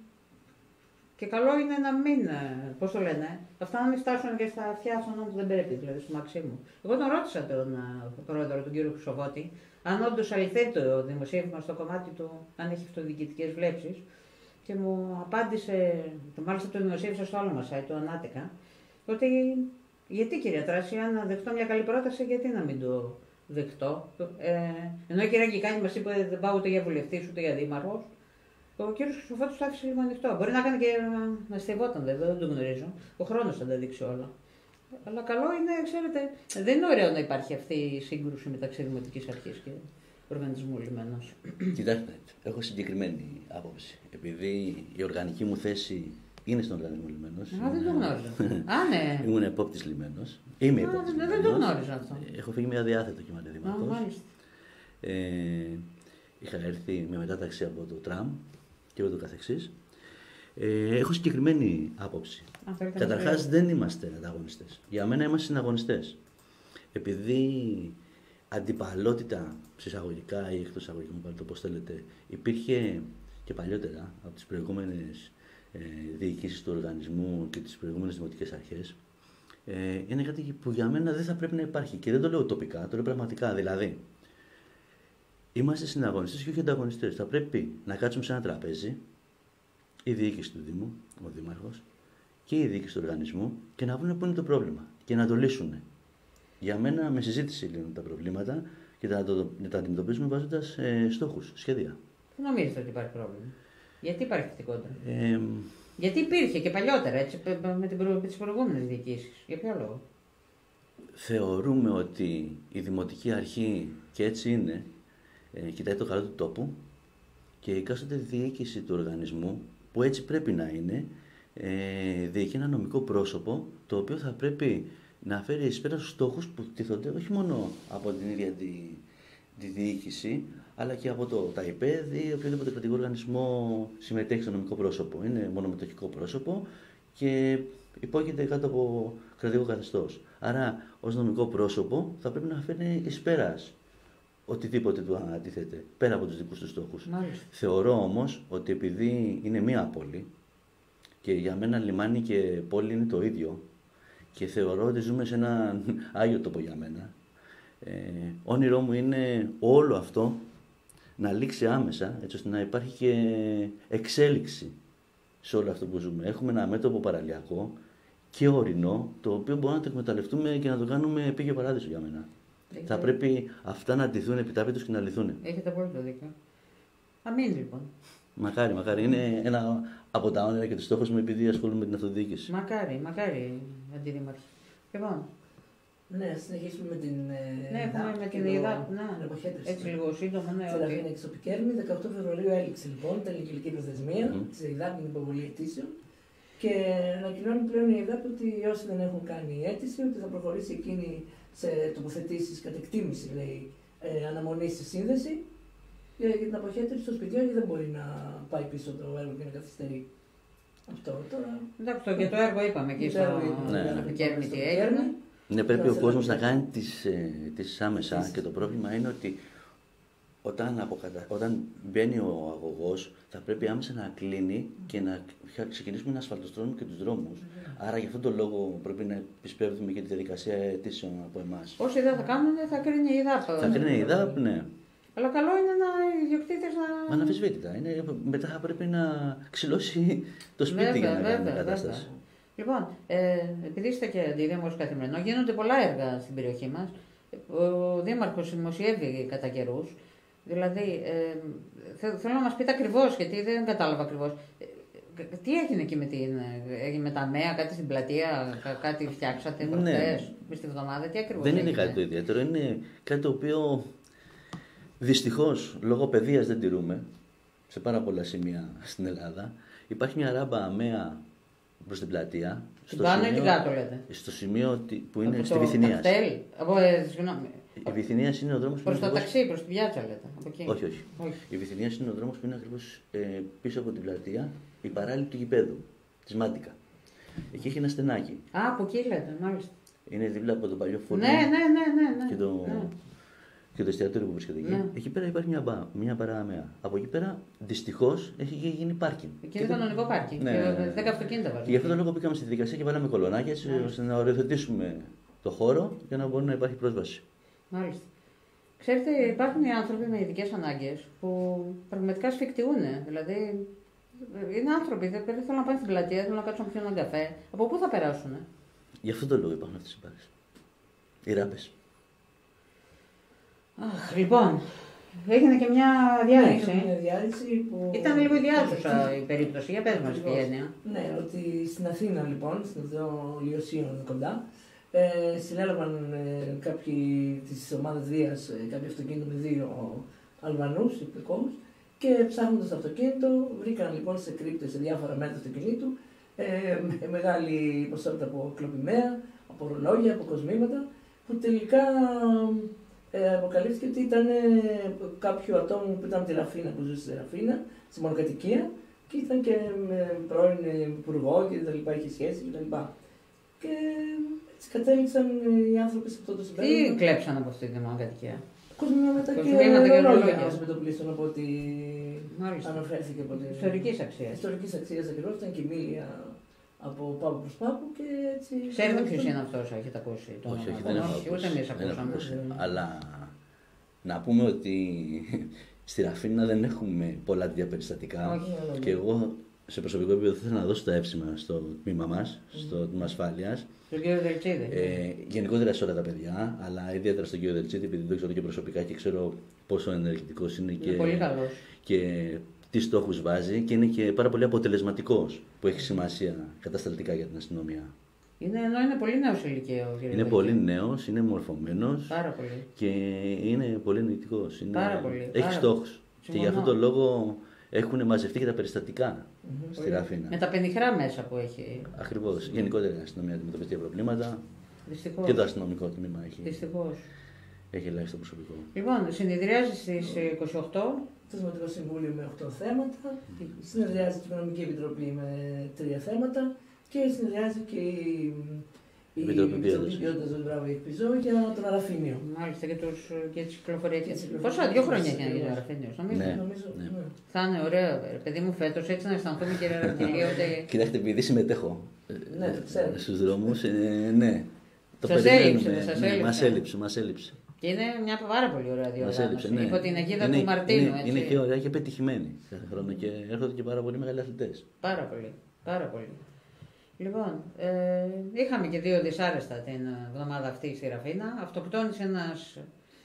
και καλό είναι να μην, πώς το λένε, αυτά να μην φτάσουν και στα αυτιά αυτών που δεν πρέπει, δηλαδή στο Μαξίμου. Εγώ τον ρώτησα τον πρόεδρο, τον κύριο Χρυσοβότη, αν όντως αληθεύει το δημοσίευμα στο κομμάτι του, αν έχει αυτοδιοικητικές βλέψεις. Και μου απάντησε, το μάλιστα το δημοσίευσα στο άλλο μας site, το Ανάτικα, ότι γιατί κυρία Τράση, αν δεχτώ μια καλή πρόταση, γιατί να μην το δεχτώ. Ε, ενώ η κυρία Γκικάνη μας είπε δεν πάω ούτε για βουλευτής ούτε για δήμαρχος. Ο κύριος Χρυσοφώτης το άφησε λίγο ανοιχτό. Μπορεί να κάνει και να στεβόταν, βέβαια, δεν το γνωρίζω. Ο χρόνος θα τα δείξει όλα. Αλλά καλό είναι, ξέρετε, δεν είναι ωραίο να υπάρχει αυτή η σύγκρουση μεταξύ Δημοτικής Αρχής και Οργανισμού Λιμένος. Κοιτάξτε, έχω συγκεκριμένη άποψη. Επειδή η οργανική μου θέση είναι στον οργανισμό Λιμένος. Α, δεν το γνώριζα. Α, ναι. Ήμουν επόπτης Λιμένος. Είμαι επόπτης Λιμένος. Δεν το γνώριζα αυτό. Έχω φύγει με αδιάθετο κύμα δήματος. Α, μάλιστα. Ε, είχα έρθει με μετάταξη από το τραμ και ούτω καθεξής. Ε, έχω συγκεκριμένη άποψη. Καταρχάς δεν είμαστε ανταγωνιστές. Για μένα είμαστε συναγωνιστές. Επειδή αντιπαλότητα συσσαγωγικά ή εκτός εισαγωγικών, πάλι το πώς θέλετε, υπήρχε και παλιότερα από τις προηγούμενες ε, διοικήσεις του οργανισμού και τις προηγούμενες δημοτικές αρχές, ε, είναι κάτι που για μένα δεν θα πρέπει να υπάρχει. Και δεν το λέω τοπικά, το λέω πραγματικά. Δηλαδή, είμαστε συναγωνιστές και όχι ανταγωνιστές. Θα πρέπει να κάτσουμε σε ένα τραπέζι, η διοίκηση του Δήμου, ο Δήμαρχος, και η διοίκηση του οργανισμού και να βρουν πού είναι το πρόβλημα. και να το λύσουν. Για μένα, με συζήτηση λύνουν τα προβλήματα και θα το, τα αντιμετωπίζουμε βάζοντας ε, στόχους, σχέδια. Δεν νομίζετε ότι υπάρχει πρόβλημα? Γιατί υπάρχει θετικότητα? Ε, Γιατί υπήρχε και παλιότερα, έτσι, με, την προ... με τις προηγούμενες διοικήσεις. Για ποιο λόγο? Θεωρούμε ότι η Δημοτική Αρχή, και έτσι είναι, ε, κοιτάει το καλό του τόπου και η εκάστοτε διοίκηση του οργανισμού, που έτσι πρέπει να είναι, ε, διοικεί ένα νομικό πρόσωπο, το οποίο θα πρέπει να φέρει εις πέρα στους στόχους που τίθονται όχι μόνο από την ίδια τη, τη διοίκηση, αλλά και από το ΤΑΙΠΕΔ ή οποιοδήποτε κρατικό οργανισμό συμμετέχει στο νομικό πρόσωπο. Είναι μονομετοχικό πρόσωπο και υπόκειται κάτω από κρατικό καθεστώς. Άρα, ως νομικό πρόσωπο θα πρέπει να φέρει εις πέρας οτιδήποτε του αντίθεται, πέρα από τους δικούς του στόχους. Μάλιστα. Θεωρώ όμως ότι επειδή είναι μία πόλη και για μένα λιμάνι και πόλη είναι το ίδιο και θεωρώ ότι ζούμε σε ένα άγιο τόπο για μένα, ε, όνειρό μου είναι όλο αυτό να λήξει άμεσα, έτσι ώστε να υπάρχει και εξέλιξη σε όλο αυτό που ζούμε. Έχουμε ένα μέτωπο παραλιακό και ορεινό, το οποίο μπορούμε να το εκμεταλλευτούμε και να το κάνουμε επίγειο παράδεισο για μένα. Έχετε... Θα πρέπει αυτά να ντυθούν επιτάπητος και να λυθούν. Έχετε απόλυτο δίκιο. Αμήν λοιπόν. Μακάρι, μακάρι. Είναι ένα από τα όνειρα και τους στόχους μου επειδή ασχολούμαι με την αυτοδιοίκηση. Μακάρι, μακάρι, αντιδήμαρχε. Λοιπόν. Ναι, συνεχίσουμε με την ναι, έχουμε με την ΕΙΔΑΠ, ναι. Έτσι λίγο σύντομα, ναι. Στην Αθήνα και στο Πικέρμη, δεκαοκτώ Φεβρουαρίου έληξε λοιπόν την τελική προθεσμία mm. της ΕΙΔΑΠ με την υποβολή αιτήσεων και ανακοινώνει πλέον η ΕΙΔΑΠ ότι όσοι δεν έχουν κάνει αίτηση, ότι θα προχωρήσει εκείνη σε τοποθετήσεις κατ' εκτίμηση, λέει, ε, αναμονή στη σύνδεση για, για την αποχέτευση των σπιτιών, γιατί δεν μπορεί να πάει πίσω το έργο και να καθυστερεί. Αυτό τώρα. Εντάξει, και το έργο είπαμε εκεί στο Πικέρμη τι έγινε. Ναι, πρέπει ο κόσμος να κάνει τις, ε, τις άμεσα Επίσης. Και το πρόβλημα είναι ότι όταν, αποκατα... όταν μπαίνει ο αγωγός θα πρέπει άμεσα να κλείνει και να ξεκινήσουμε να ασφαλτοστρώνουμε και τους δρόμους. Mm. Άρα γι' αυτόν τον λόγο πρέπει να επισπεύδουμε και τη διαδικασία αιτήσεων από εμάς. Όσοι δεν θα κάνουν θα κρίνει η ΕΙΔΑΠ. Θα κρίνει η ΕΙΔΑΠ, ναι. Αλλά καλό είναι να οι ιδιοκτήτες να... Αναμφισβήτητα. Είναι... Μετά θα πρέπει να ξυλώσει το σπίτι βέβαια, για να κάνει την κατάσταση. Βέβαια. Λοιπόν, ε, επειδή είστε και αντιδήμαρχος καθημερινό, γίνονται πολλά έργα στην περιοχή μας. Ο Δήμαρχος δημοσιεύει κατά καιρούς. Δηλαδή, ε, θέλω να μας πείτε ακριβώς, γιατί δεν κατάλαβα ακριβώς. Ε, τι έγινε εκεί με, την, με τα ΜΕΑ, κάτι στην πλατεία, κάτι φτιάξατε προχθές, ναι. Στη βδομάδα, τι ακριβώς δεν έγινε? Είναι κάτι το ιδιαίτερο, είναι κάτι το οποίο δυστυχώς λόγω παιδείας δεν τηρούμε σε πάρα πολλά σημεία στην Ελλάδα. Υπάρχει μια ράμπα ΜΕΑ προς την πλατεία. Στο πάνω ή την κάτω λέτε? Στο σημείο που είναι από στη Βυθινίας. Από, ε, συγγνώμη. Η Βυθινίας είναι ο δρόμος που προς είναι το ακριβώς... ταξί, προς την πιάτσα λέτε? Από εκεί. Όχι, όχι, όχι. Η Βυθινίας είναι ο δρόμος που είναι ακριβώς ε, πίσω από την πλατεία, η παράλληλη του γηπέδου, της Μάντικα. Εκεί έχει ένα στενάκι. Α, από εκεί λέτε, μάλιστα. Είναι δίπλα από το παλιό φόρμα. Ναι, ναι, ναι, ναι, ναι. Και το... ναι. Και το εστιατόριο που βρίσκεται εκεί. Ναι. Εκεί πέρα υπάρχει μια, μπα, μια παράμεα. Από εκεί πέρα δυστυχώς έχει γίνει πάρκινγκ. Εκεί είναι κανονικό πάρκινγκ. Ναι, ναι. δέκα αυτοκίνητα βάζουν. Γι' αυτόν τον λόγο πήγαμε στη δικασία και βάλαμε κολονάκια έτσι ναι. ώστε να οριοθετήσουμε το χώρο για να μπορεί να υπάρχει πρόσβαση. Μάλιστα. Ξέρετε, υπάρχουν οι άνθρωποι με ειδικές ανάγκες που πραγματικά σφιχτιούν. Δηλαδή, είναι άνθρωποι, δεν θέλουν να πάνε στην πλατεία, θέλουν να κάτσουν να πιούν έναν καφέ. Από πού θα περάσουν? Γι' αυτόν τον λόγο υπάρχουν αυτές οι μπάρες. Οι ράπες. Αχ, λοιπόν, έγινε και μια διάλυση. Έγινε μια διάλυση που... Ήταν λίγο ιδιάζουσα η περίπτωση, για πες μας τι έννοια. Ναι, ότι στην Αθήνα λοιπόν, στην οδό Λιωσίων κοντά, ε, συνέλαβαν ε, κάποιοι της ομάδας Δίας ε, κάποιο αυτοκίνητο με δύο Αλβανούς υπηκόους και ψάχνοντας το αυτοκίνητο βρήκαν λοιπόν σε κρύπτες σε διάφορα μέρη του αυτοκινήτου ε, με μεγάλη ποσότητα από κλοπημαία, από ρολόγια, από κοσμήματα που τελικά ε, αποκαλύφθηκε ότι ήταν ε, κάποιο ατόμο που ήταν από τη Ραφίνα, που ζούσε στη Ραφίνα, στη μονοκατοικία και ήταν και με πρώην υπουργό και τα λοιπά, είχε σχέση και τα λοιπά. Και έτσι κατέληξαν οι άνθρωποι σε αυτό το συμπέρασμα. Τι κλέψαν από αυτή τη μονοκατοικία? Κοσμήματα και ρολόγια να συμμετοπλήσουν από ό,τι αναφέρθηκε από την. Ιστορικής αξίας. Ιστορικής αξίας ακριβώς, ήταν και η μίλια από πάπου προς πάπου και έτσι. Ξέρετε ποιος είναι αυτός, έχετε ακούσει? Όχι, όχι, δεν έχω ακούσει. Ούτε εμείς ακούσαμε. Αλλά να πούμε ότι στη Ραφίνα δεν έχουμε πολλά τέτοια περιστατικά. Όχι, και εγώ σε προσωπικό επίπεδο θα ήθελα να δώσω τα εύσημα στο τμήμα μας, Mm. στο τμήμα ασφάλειας. Στον κύριο Δελτσίδη. Ε, γενικότερα σε όλα τα παιδιά, αλλά ιδιαίτερα στον κύριο Δελτσίδη, επειδή το ξέρω και προσωπικά και ξέρω πόσο ενεργητικός είναι, Είναι και, πολύ καλός. και τι στόχους βάζει και είναι και πάρα πολύ αποτελεσματικός, που έχει σημασία κατασταλτικά για την αστυνομία. Είναι, ενώ είναι πολύ νέος ηλικία ο κύριος Είναι Δελτσίδη. πολύ νέος, είναι μορφωμένος Πάρα πολύ. και είναι πολύ ενεργητικός. Είναι, Πάρα πολύ, έχει πάρα στόχους. πολύ. Και γι' αυτόν τον λόγο έχουν μαζευτεί και τα περιστατικά Mm-hmm. στη Ραφίνα. Με τα πενιχρά μέσα που έχει. Ακριβώς. Γενικότερα η αστυνομία αντιμετωπίζει προβλήματα Δυστυχώς. και το αστυνομικό τμήμα έχει, Δυστυχώς. έχει ελάχιστο προσωπικό. Λοιπόν, συνεδριάζει στις είκοσι οκτώ. Το Δημοτικό Συμβούλιο με οκτώ θέματα, συνεδριάζει η Οικονομική Επιτροπή με τρία θέματα και συνεδριάζει και η η Επιτροπή Επιτροπή Ποιότητας. Ποιότητας του Μπράβο Εκπιζό για τον Αραφίνιο. Μάλιστα και, τους, και τις κυκλοφοριακές. Και τις κυκλοφοριακές. Πόσα, δύο χρόνια έχει να γίνει ο Ακριβώς. Αραφένιος, νομίζω. Ναι. Νομίζω, ναι. ναι. Θα είναι ωραίο, ρε παιδί μου, φέτος έτσι να αισθανθούμε, κύριε Ραπτηλή, ότι Κοιτάξτε, επειδή συμμετέχω Ναι, το ξέρω. στους δρόμους, ε, ναι. Το Σας περιμένουμε. έλειψε, δεν σας Ναι, έλειψε? Μας έλειψε, μας έλειψε. και είναι μια πάρα πολύ ωραία Μας διοργάνωση. έλειψε, ναι. Υπό την αιγίδα Είναι- του Μαρτίνου, είναι, έτσι. είναι και ωραία και πετυχημένη κάθε χρόνο και έρχονται και πάρα πολύ μεγάλοι αθλητές. Πάρα πολύ, πάρα πολύ. Λοιπόν, ε, είχαμε και δύο δυσάρεστα την εβδομάδα αυτή στη Ραφίνα. Αυτοκτόνησε ένας,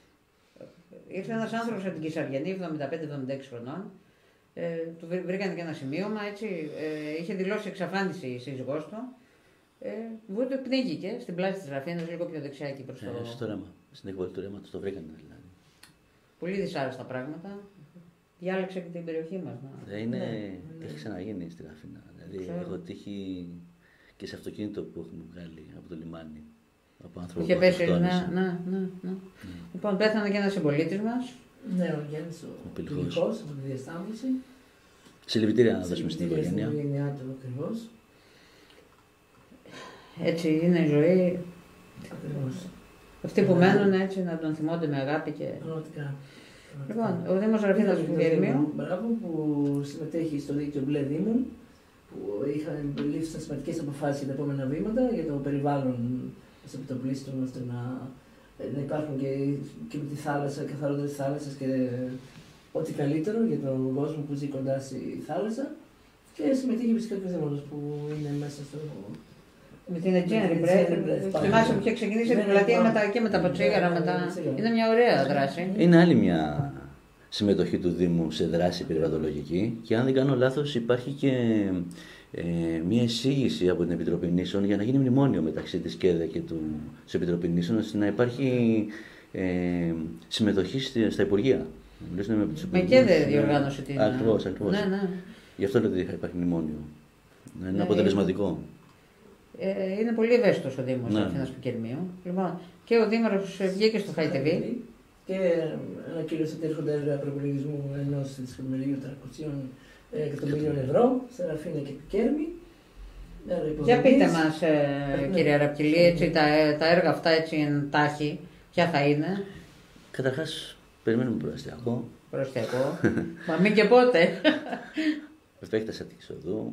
ήρθε ένας άνθρωπος από την Κυσαριανή, εβδομήντα πέντε εβδομήντα έξι χρονών. Ε, του βρή- βρήκανε και ένα σημείωμα, έτσι, ε, είχε δηλώσει εξαφάνιση η σύζυγός του. Ε, βούτο πνίγηκε στην πλάτη της Ραφίνας, λίγο πιο δεξιά εκεί προς το... Ε, στο ρέμα. Στην εκβολή του ρέματος το βρήκανε δηλαδή. Πολύ δυσάρεστα πράγματα. Διάλεξε και την περιοχή μας. Να... Ε, Είναι, ναι. έχει ξαναγίνει στη Ραφίνα. Δηλαδή Ξέρω. έχω τύχει και σε αυτοκίνητο που έχουμε βγάλει από το λιμάνι. Από άνθρωπο Είχε που πέσει, ναι, αυτοκτόνησε. ναι, ναι, ναι. Λοιπόν, πέθανε και ένας συμπολίτης μας. Ναι, ο Γιάννης ο Πυλικός. Πυλικός από τη διασταύρωση. Συλληπιτήρια να δώσουμε στην Συλληπιτήρια οικογένεια. Στην οικογένειά του ακριβώς. Έτσι είναι η ζωή. Ακριβώς. Αυτοί που μένουν έτσι να τον θυμώνται με αγάπη και. Πραγματικά. Λοιπόν, ο Δήμος Ραφίνας του Γερμίου. Μπράβο, που συμμετέχει στο δίκτυο Μπλε Δήμων, που είχαν λήφθησαν σημαντικές αποφάσεις για τα επόμενα βήματα για το περιβάλλον στο επιτοπλίστων, ώστε να, να υπάρχουν και, και με τη θάλασσα, καθαρότητα της θάλασσας και ό,τι καλύτερο για τον κόσμο που ζει κοντά στη θάλασσα. Και συμμετείχε φυσικά και ο Δήμος που είναι μέσα στο. Με την Aegean Με την Breath. Aegean Breath. Θυμάσαι που είχε ξεκινήσει Ναι, την ναι, πλατεία ναι. με τα, και με τα ποτσίγαρα. Ναι, Με τα... ναι, ναι. Είναι μια ωραία δράση. Είναι άλλη μια συμμετοχή του Δήμου σε δράση περιβαλλοντολογική και αν δεν κάνω λάθος υπάρχει και ε, μια εισήγηση από την Επιτροπή Νήσων για να γίνει μνημόνιο μεταξύ της ΚΕΔΕ και του, της Επιτροπής Νήσων ώστε να υπάρχει ε, συμμετοχή στη, στα Υπουργεία. Μιλήσαμε με τους Με υπουργούς. και δεν διοργάνωσε την. Ακριβώς, ακριβώς. Ναι, ναι. Γι' αυτό λέω ότι θα υπάρχει μνημόνιο. Να είναι Ναι, αποτελεσματικό. Ε, είναι πολύ ευαίσθητος ο Δήμος Ναι. Αθήνας του Κερμίου. Λοιπόν, και ο Δήμαρχος βγήκε στο Χάι τι βι. Και ανακοίνωσε ότι έρχονται έργα προπολογισμού ενός δισεκατομμυρίου τριακόσια εκατομμυρίων ευρώ σε Ραφίνα και Κέρμη. Για πείτε μας, ε, κύριε Ραπτηλή, έτσι, τα, τα έργα αυτά έτσι εντάχει, ποια θα είναι. Καταρχάς, περιμένουμε προαστιακό. Προστιακό. Μα μην και πότε. Επέκταση Αττικής Οδού.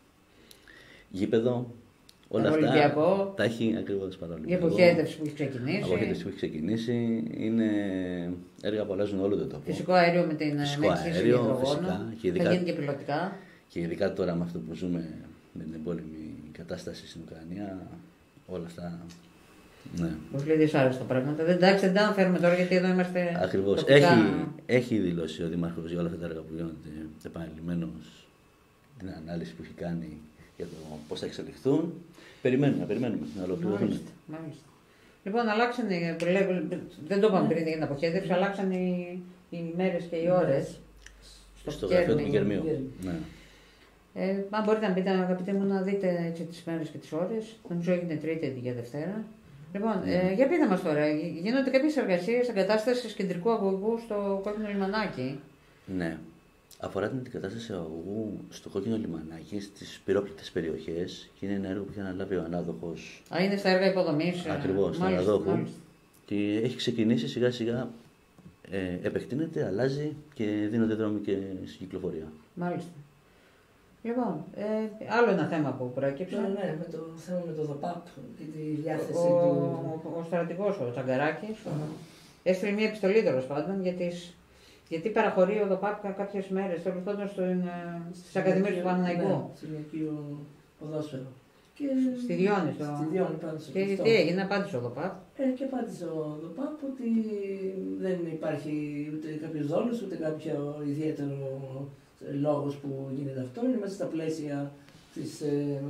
Γήπεδο. Όλα αυτά Ολυμπιακό. τα έχει ακριβώς Η παρόλυμπιακό. αποχέτευση που έχει ξεκινήσει. Αποχέτευση που έχει ξεκινήσει. Είναι έργα που αλλάζουν όλο τον τόπο. Φυσικό αέριο με την Φυσικό μέτρηση αέριο, υδρογόνου. φυσικά, και ειδικά- Θα γίνει και πιλωτικά. Και ειδικά τώρα με αυτό που ζούμε με την εμπόλεμη κατάσταση στην Ουκρανία, όλα αυτά. Ναι. Πολύ δυσάρεστα πράγματα. Δεν, εντάξει, δεν τα αναφέρουμε τώρα γιατί εδώ είμαστε. Ακριβώς. τοπικά. Έχει, έχει δηλώσει ο Δήμαρχος για όλα αυτά τα έργα που γίνονται επανειλημμένως την ανάλυση που έχει κάνει για το πώς θα εξελιχθούν. Περιμένουμε, περιμένουμε να ολοκληρωθούν. Μάλιστα, μάλιστα. Λοιπόν, αλλάξαν, οι- δεν το είπαμε πριν για την αποχέτευση, αλλάξαν οι, οι μέρες και οι ώρες. Στο γραφείο του Κέρμη. Πικερμείου. Ναι. Ε, αν μπορείτε να μπείτε, αγαπητοί μου, να δείτε έτσι, τις μέρες και τις ώρες. Νομίζω έγινε Τρίτη αντί για Δευτέρα. Λοιπόν, ε, για πείτε μας τώρα, γίνονται κάποιες εργασίες εγκατάστασης κεντρικού αγωγού στο Κόκκινο Λιμανάκι. Ναι. Αφορά την κατάσταση αγωγού στο Κόκκινο Λιμανάκι, στις πυρόπληκτες περιοχές και είναι ένα έργο που έχει αναλάβει ο ανάδοχος. Α, είναι στα έργα υποδομής. ε, Ακριβώς, του μάλιστα, αναδόχου. μάλιστα. Και έχει ξεκινήσει σιγά σιγά, ε, επεκτείνεται, αλλάζει και δίνονται δρόμοι και στην κυκλοφορία. Μάλιστα. Λοιπόν, ε, άλλο ένα θέμα που προέκυψε. Ναι, ναι, με το θέμα με το ΔΟΠΑΠ και τη διάθεση Ο, του. ο, ο στρατηγός, ο Τσαγκαράκης, Αχα. έστειλε μια επιστολή τέλος πάντων για τις Γιατί παραχωρεί ο ΔΟΠΑΠ κάποιες μέρες, τέλος πάντων στις Ακαδημίες του Παναθηναϊκού. Ναι, στο γυναικείο ποδόσφαιρο. Και Στη Διόνη. Στο... Στη Διόνη πάνω στο Και κλειστό. τι έγινε, απάντησε ο ΔΟΠΑΠ. Ε, και απάντησε ο ΔΟΠΑΠ ότι δεν υπάρχει ούτε κάποιο δόλο ούτε κάποιο ιδιαίτερο λόγος που γίνεται αυτό. Είναι μέσα στα πλαίσια της, ε,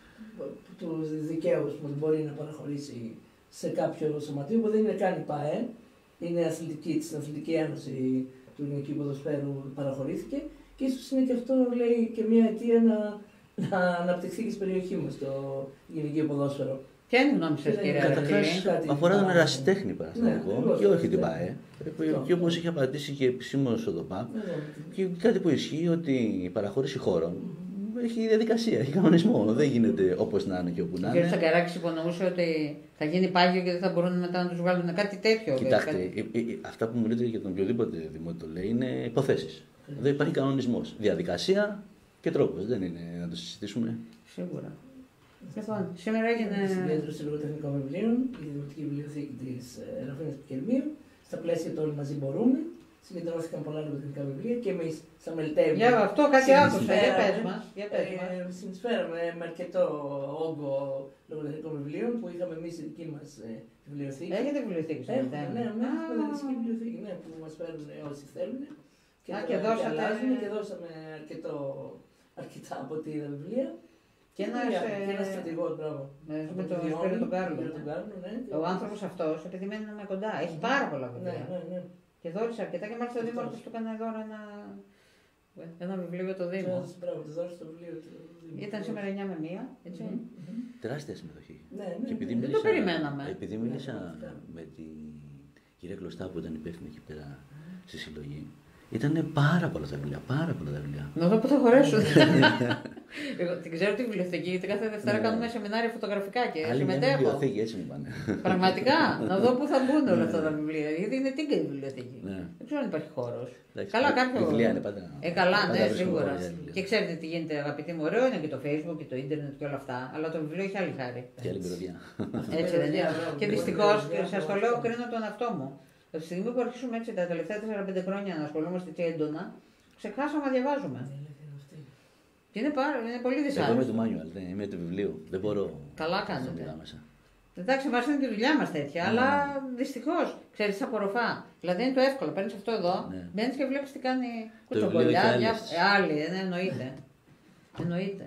του δικαίου που μπορεί να παραχωρήσει σε κάποιο σωματείο που δεν είναι καν η ΠΑΕ. Είναι αθλητική, της Αθλητική Ένωση του Γυναικείου Ποδοσφαίρου παραχωρήθηκε και ίσως είναι και αυτό, λέει, και μια αιτία να, να αναπτυχθεί και στην περιοχή μας το γυναικείο ποδόσφαιρο. Ποια είναι η γνώμη σας, κύριε Καταρχάς, Αρακλή? αφορά τον ερασιτέχνη Παναθηναϊκό Ναι, και όχι την ναι. ΠΑΕ. Και όπως είχε απαντήσει και επισήμως ο ΔΟΠΑΠ, και κάτι που ισχύει ότι η παραχώρηση χώρων έχει διαδικασία, έχει κανονισμό. Δεν γίνεται όπως να είναι και όπου να Ο κ. είναι. Τσαγκαράκης υπονοούσε ότι θα γίνει πάγιο και δεν θα μπορούν μετά να τους βγάλουν κάτι τέτοιο. Κοιτάξτε, κάτι... ε, ε, αυτά που μου λέτε για τον οποιοδήποτε δημότιο το λέει είναι υποθέσεις. Δεν υπάρχει κανονισμός. Διαδικασία και τρόπος. Δεν είναι να το συζητήσουμε. Σίγουρα. Λοιπόν, σήμερα έγινε. Συγκέντρωση λογοτεχνικών βιβλίων, η Δημοτική Βιβλιοθήκη τη Ραφίνας Πικερμίου. Στα πλαίσια του Όλοι Μαζί Μπορούμε. Συγκεντρώθηκαν πολλά λογοτεχνικά βιβλία και εμεί, σαν Μελτέβη. Για αυτό κάτι άκουσα. Για πες μας. Για πες μας. Ε, συνεισφέραμε με αρκετό όγκο λογοτεχνικών βιβλίων που είχαμε εμεί η δική μα βιβλιοθήκη. Έχετε βιβλιοθήκη στο Έχουμε, Μελτέβη? ναι, ναι, έχουμε δανειστική βιβλιοθήκη, ναι, που μα φέρνουν όσοι θέλουν. Και, Α, τώρα και δώσατε- αλλάζουμε και δώσαμε αρκετό, αρκετά από τη βιβλία. Και ένας, ένα ε, στρατηγό, μπράβο. με Από τον Διόνη, Σπύρο τον Κάρλο. Σπύρο τον Κάρλο, ναι. Ο άνθρωπος αυτός, επειδή μένουμε κοντά, έχει πάρα πολλά Ναι, βιβλία. ναι, ναι. Και δώρισε αρκετά και μάλιστα ο Αυτός. Δήμαρχος του έκανε δώρο ένα, ένα βιβλίο για το Δήμο. Του μπράβο, του δώσω το βιβλίο του Δήμου. Ήταν σήμερα εννιά με μία, έτσι. Μμμ, μμμ. Τεράστια συμμετοχή. Ναι, ναι. Και επειδή ναι. Δεν μίλησα, το περιμέναμε. Επειδή μίλησα Ναι, με την κυρία Κλωστά που ήταν υπεύθυνη εκεί πέρα στη συλλογή, ήταν πάρα πολλά τα βιβλία. Πάρα πολλά τα βιβλία. Να δω πού θα χωρέσουν. Εγώ την ξέρω τη βιβλιοθήκη, γιατί κάθε Δευτέρα Ναι. κάνουμε σεμινάρια φωτογραφικά και Άλλη μια συμμετέχω. βιβλιοθήκη, έτσι μου είπανε. Πραγματικά, να δω πού θα μπουν όλα αυτά τα βιβλία. Γιατί είναι τίγκα η βιβλιοθήκη. Ναι. Δεν ξέρω αν υπάρχει χώρο. Εντάξει, Καλά, κάποιο. βιβλία είναι πάντα. Ε, καλά, πάντα ναι, βρίσκουμε σίγουρα. πολλά βιβλία. Και ξέρετε τι γίνεται, αγαπητοί μου, ωραίο είναι και το Facebook και το ίντερνετ και όλα αυτά. Αλλά το βιβλίο έχει άλλη χάρη. Και άλλη μυρωδιά. Έτσι δεν είναι. Μπράβο, Και μπράβο, δυστυχώ, μπράβο, σα το μπράβο. λέω, κρίνω τον εαυτό μου. Από τη στιγμή που αρχίσουμε έτσι τα τελευταία τέσσερα πέντε χρόνια να ασχολούμαστε έτσι έντονα, ξεχάσαμε να διαβάζουμε. Η αλήθεια είναι αυτή. Και είναι, πάρα, είναι πολύ Εγώ είμαι δυσάρεστο. του manual, δεν είμαι του βιβλίου. Δεν μπορώ. Καλά να κάνετε. μιλάω μέσα. Εντάξει, μα είναι τη δουλειά μα τέτοια, Ναι. αλλά δυστυχώ ξέρει, απορροφά. Δηλαδή είναι το εύκολο. Παίρνει αυτό εδώ, Ναι. μπαίνει και βλέπει τι κάνει βιβλίο κουτσομπολιά. έχει Μια... άλλες. Ε, άλλη, ε, ναι, εννοείται. εννοείται.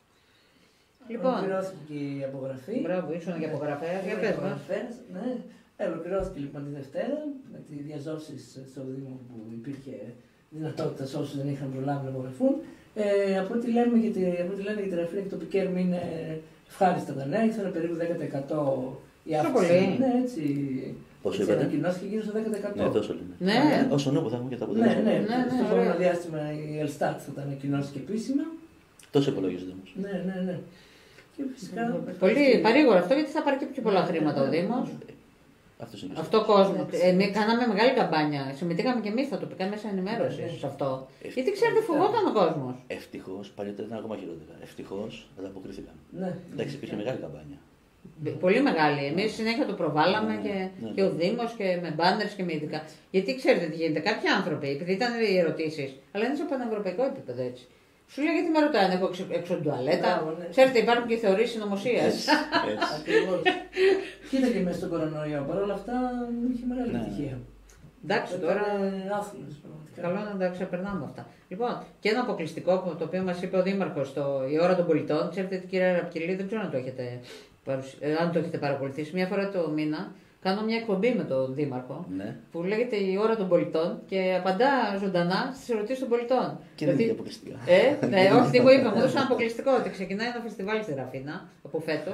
Λοιπόν, Ολοκληρώθηκε και η απογραφή. μπράβο, ήσουν και απογραφέα. Για Ήμουν πες μας. απογραφέας, ναι. Ε, Ολοκληρώθηκε λοιπόν τη Δευτέρα με τη διαζώση στο Δήμο που υπήρχε δυνατότητα σε όσου δεν είχαν προλάβει να απογραφούν. Ε, από ό,τι λέμε για τη, από ό,τι λένε για τη Ραφίνα και το Πικέρμι είναι ευχάριστα τα νέα. Ήθελα περίπου δέκα τοις εκατό η Τόσο αύξηση. πολύ. Ναι, έτσι. Πόσο έτσι είπατε? ανακοινώθηκε γύρω στο δέκα τοις εκατό. Ναι, τόσο λένε. Ναι. Ε, Όσο ναι που θα έχουμε και τα Ναι, αποτελέσματα. ναι, Ναι, ναι, στο ωραία. επόμενο διάστημα η Ελστάτ θα τα ανακοινώσει και επίσημα. Τόσο υπολογίζονται όμω. Ναι, ναι, ναι. Και φυσικά. Πολύ παρήγορο αυτό γιατί θα πάρει και πιο πολλά χρήματα ο Δήμο. Αυτό είναι. Αυτό κόσμο. Ε, με- κάναμε μεγάλη καμπάνια. Συμμετείχαμε και εμεί στα τοπικά μέσα ενημέρωση Ναι, ναι. σε αυτό. Ε, Γιατί ξέρετε, φοβόταν ο κόσμο. Ευτυχώ, παλιότερα ήταν ακόμα χειρότερα. Ευτυχώ ανταποκρίθηκαν. Ναι. Εντάξει, υπήρχε μεγάλη καμπάνια. Πολύ μεγάλη. Εμεί συνέχεια το προβάλαμε Ναι, και, ναι. και ο Δήμο και με μπάνερ και με ειδικά. Γιατί ξέρετε τι γίνεται. Κάποιοι άνθρωποι, επειδή ήταν οι ερωτήσει, αλλά είναι σε πανευρωπαϊκό επίπεδο έτσι. Σου λέει γιατί με ρωτάνε, έχω έξω, έξω την τουαλέτα. Μπράβο, ναι. Ξέρετε, υπάρχουν και θεωρίε συνωμοσία. Έτσι. Ακριβώς. Κοίτα και μέσα στον κορονοϊό. Παρ' όλα αυτά είχε μεγάλη Ναι. επιτυχία. Εντάξει, τώρα. Ήταν άθλιος, πραγματικά. Καλό είναι να τα ξεπερνάμε αυτά. Λοιπόν, και ένα αποκλειστικό που το οποίο μα είπε ο Δήμαρχο η ώρα των πολιτών. Ξέρετε, την κυρία Ραπκυλή, δεν ξέρω αν το έχετε, παρουσι- ε, αν το έχετε παρακολουθήσει. Μία φορά το μήνα κάνω μια εκπομπή με τον Δήμαρχο Ναι. που λέγεται Η ώρα των πολιτών και απαντά ζωντανά στι ερωτήσει των πολιτών. Και δεν Δηλαδή- είναι αποκλειστικά. Ε, ναι, όχι, τι μου είπε, μου έδωσε ένα αποκλειστικό ότι ξεκινάει ένα φεστιβάλ στη Ραφίνα από φέτο.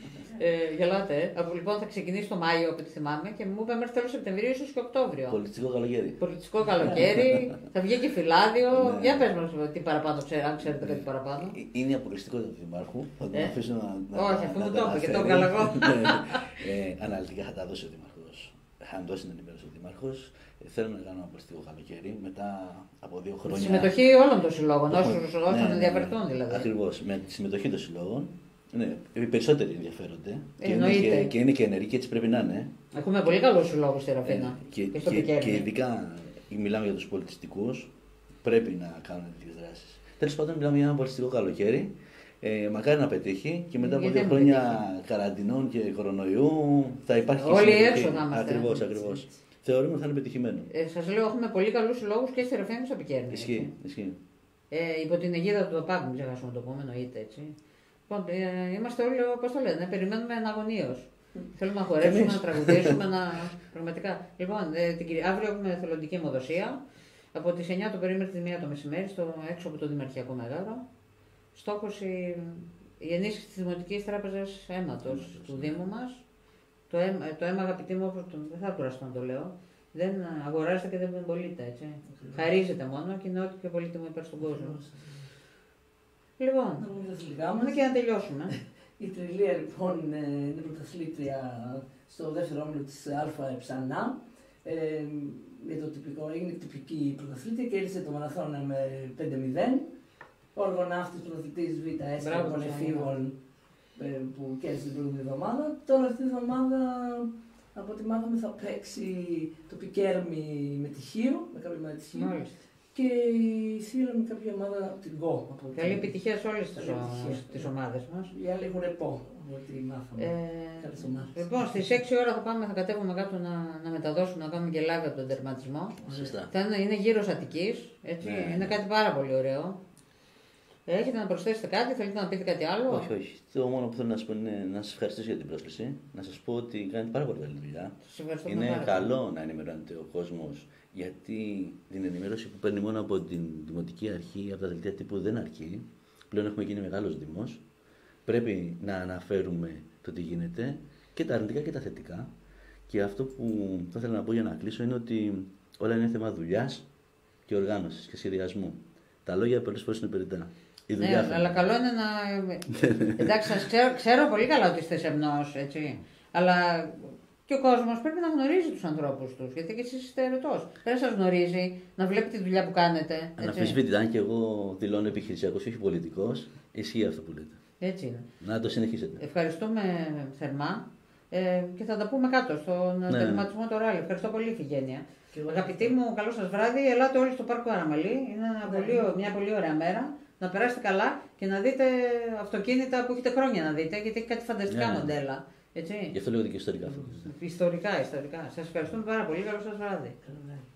Ε, γελάτε. ε. Από, λοιπόν, θα ξεκινήσει το Μάιο, από ό,τι θυμάμαι, και μου είπε μέχρι τέλο Σεπτεμβρίου, ίσω και Οκτώβριο. Πολιτιστικό καλοκαίρι. Πολιτιστικό καλοκαίρι, θα βγει και φυλάδιο. Ναι. Για πες μας τι παραπάνω, ξέρω, αν ξέρετε κάτι παραπάνω. Ε, Είναι η αποκλειστικότητα του Δημάρχου. Θα τον Ε. αφήσω να. να Όχι, αφού να μου τα το είπε και το αναφέρει. έκανα εγώ. Ναι. Ε, Αναλυτικά θα τα δώσει ο Δήμαρχο. Θα μου δώσει την ενημέρωση ο Δήμαρχο. Θέλω να κάνω ένα πολιτιστικό καλοκαίρι μετά από δύο Τη χρόνια. συμμετοχή όλων των συλλόγων, όσων Ναι, ναι, ναι. ενδιαφερθούν δηλαδή. Ακριβώς, με τη συμμετοχή των συλλόγων. Ναι, οι περισσότεροι ενδιαφέρονται. Και είναι, Εννοείται. και, και είναι και ενεργοί και έτσι πρέπει να είναι. Έχουμε πολύ καλούς συλλόγους στη Ραφίνα. Ε, και, και στο και, Πικέρμι. και ειδικά μιλάμε για τους πολιτιστικούς, πρέπει να κάνουν τέτοιες δράσεις. Τέλος πάντων, μιλάμε για ένα πολιτιστικό καλοκαίρι. Ε, μακάρι να πετύχει και μετά από δύο χρόνια καραντινών και κορονοϊού θα υπάρχει και όλοι έξω θα είμαστε. Ακριβώς, ακριβώς. Θεωρούμε ότι θα είναι πετυχημένο. Ε, σας λέω, έχουμε πολύ καλούς λόγους και στη Ραφίνα στο Πικέρμη. Ισχύει, ισχύει. Ε, υπό την αιγίδα του ΔΟΠΑΚ, μην ξεχάσουμε να το πούμε, εννοείται έτσι. Λοιπόν, ε, είμαστε όλοι, πώς το λένε, περιμένουμε αναγωνίως. Θέλουμε να χορέψουμε, να τραγουδήσουμε, να. Πραγματικά. Λοιπόν, ε, την... αύριο έχουμε εθελοντική αιμοδοσία. Από τις εννιά το πρωί μέχρι τις μία το μεσημέρι, στο... έξω από το Δημαρχιακό Μέγαρο. Στόχος η, η ενίσχυση της Δημοτικής Τράπεζας Αίματος του Δήμου μας. Το αίμα, το αίμα αγαπητοί μου, δεν θα κουραστώ να το λέω. Δεν αγοράζεται και δεν πωλείται, έτσι. Mm. Χαρίζεται μόνο και είναι ό,τι πιο πολύτιμο υπάρχει στον κόσμο. Mm. Λοιπόν, να και να τελειώσουμε. Η Τριλία λοιπόν είναι πρωταθλήτρια στο δεύτερο όμιλο της ΑΕ Ψανά. Ε, με το τυπικό, είναι τυπική πρωταθλήτρια και έλυσε το μαραθώνα με πέντε μηδέν. Ο οργοναύτης πρωταθλητής ΒΕΣ των εφήβων που κέρδισε την προηγούμενη εβδομάδα. Τώρα αυτή τη εβδομάδα, από ό,τι μάθαμε, θα παίξει το Πικέρμι με τυχείο, με κάποια ομάδα τυχείο. Και η Σύλλα με κάποια ομάδα την Go. Καλή επιτυχία σε όλες τις ομάδες μας. Οι άλλοι έχουν ρεπό, από ό,τι μάθαμε. Ε, λοιπόν, στις έξι ώρα θα πάμε, θα κατέβουμε κάτω να, να μεταδώσουμε, να κάνουμε και live από τον τερματισμό. Σωστά. Θα είναι, είναι γύρω Αττικής, έτσι, ναι. Είναι κάτι πάρα πολύ ωραίο. Έχετε να προσθέσετε κάτι, θέλετε να πείτε κάτι άλλο? Όχι, όχι. Το μόνο που θέλω να σας πω είναι να σας ευχαριστήσω για την πρόσκληση. Να σας πω ότι κάνετε πάρα πολύ καλή δουλειά. Είναι καλό να ενημερώνεται ο κόσμος, γιατί την ενημέρωση που παίρνει μόνο από την Δημοτική Αρχή, από τα δελτία τύπου δεν αρκεί. Πλέον έχουμε γίνει μεγάλος Δήμος. Πρέπει να αναφέρουμε το τι γίνεται, και τα αρνητικά και τα θετικά. Και αυτό που θα ήθελα να πω για να κλείσω είναι ότι όλα είναι θέμα δουλειάς και οργάνωσης και σχεδιασμού. Τα λόγια πολλές φορές είναι περιττά. Ναι, αλλά καλό είναι να. Εντάξει, σας ξέρω, ξέρω πολύ καλά ότι είστε σεμνός, έτσι. Αλλά και ο κόσμος πρέπει να γνωρίζει τους ανθρώπους τους. Γιατί και εσείς είστε ερωτός. Πρέπει να σας γνωρίζει, να βλέπει τη δουλειά που κάνετε. Αναμφισβήτητα, αν και εγώ δηλώνω επιχειρησιακός, όχι πολιτικός, ισχύει αυτό που λέτε. Έτσι είναι. Να το συνεχίσετε. Ευχαριστούμε θερμά ε, και θα τα πούμε κάτω στον ναι. τερματισμό του ράλι. Ευχαριστώ πολύ, Ιφηγένεια. Αγαπητοί μου, καλό σας βράδυ. Ελάτε όλοι στο Πάρκο Αραμαλή. Είναι ένα ναι. πολύ, μια πολύ ωραία μέρα. Να περάσετε καλά και να δείτε αυτοκίνητα που έχετε χρόνια να δείτε, γιατί έχει κάτι φανταστικά yeah. μοντέλα. Έτσι. Γι' αυτό λέγονται και ιστορικά. Ιστορικά, ιστορικά. Σας ευχαριστούμε πάρα πολύ. Καλό σας βράδυ.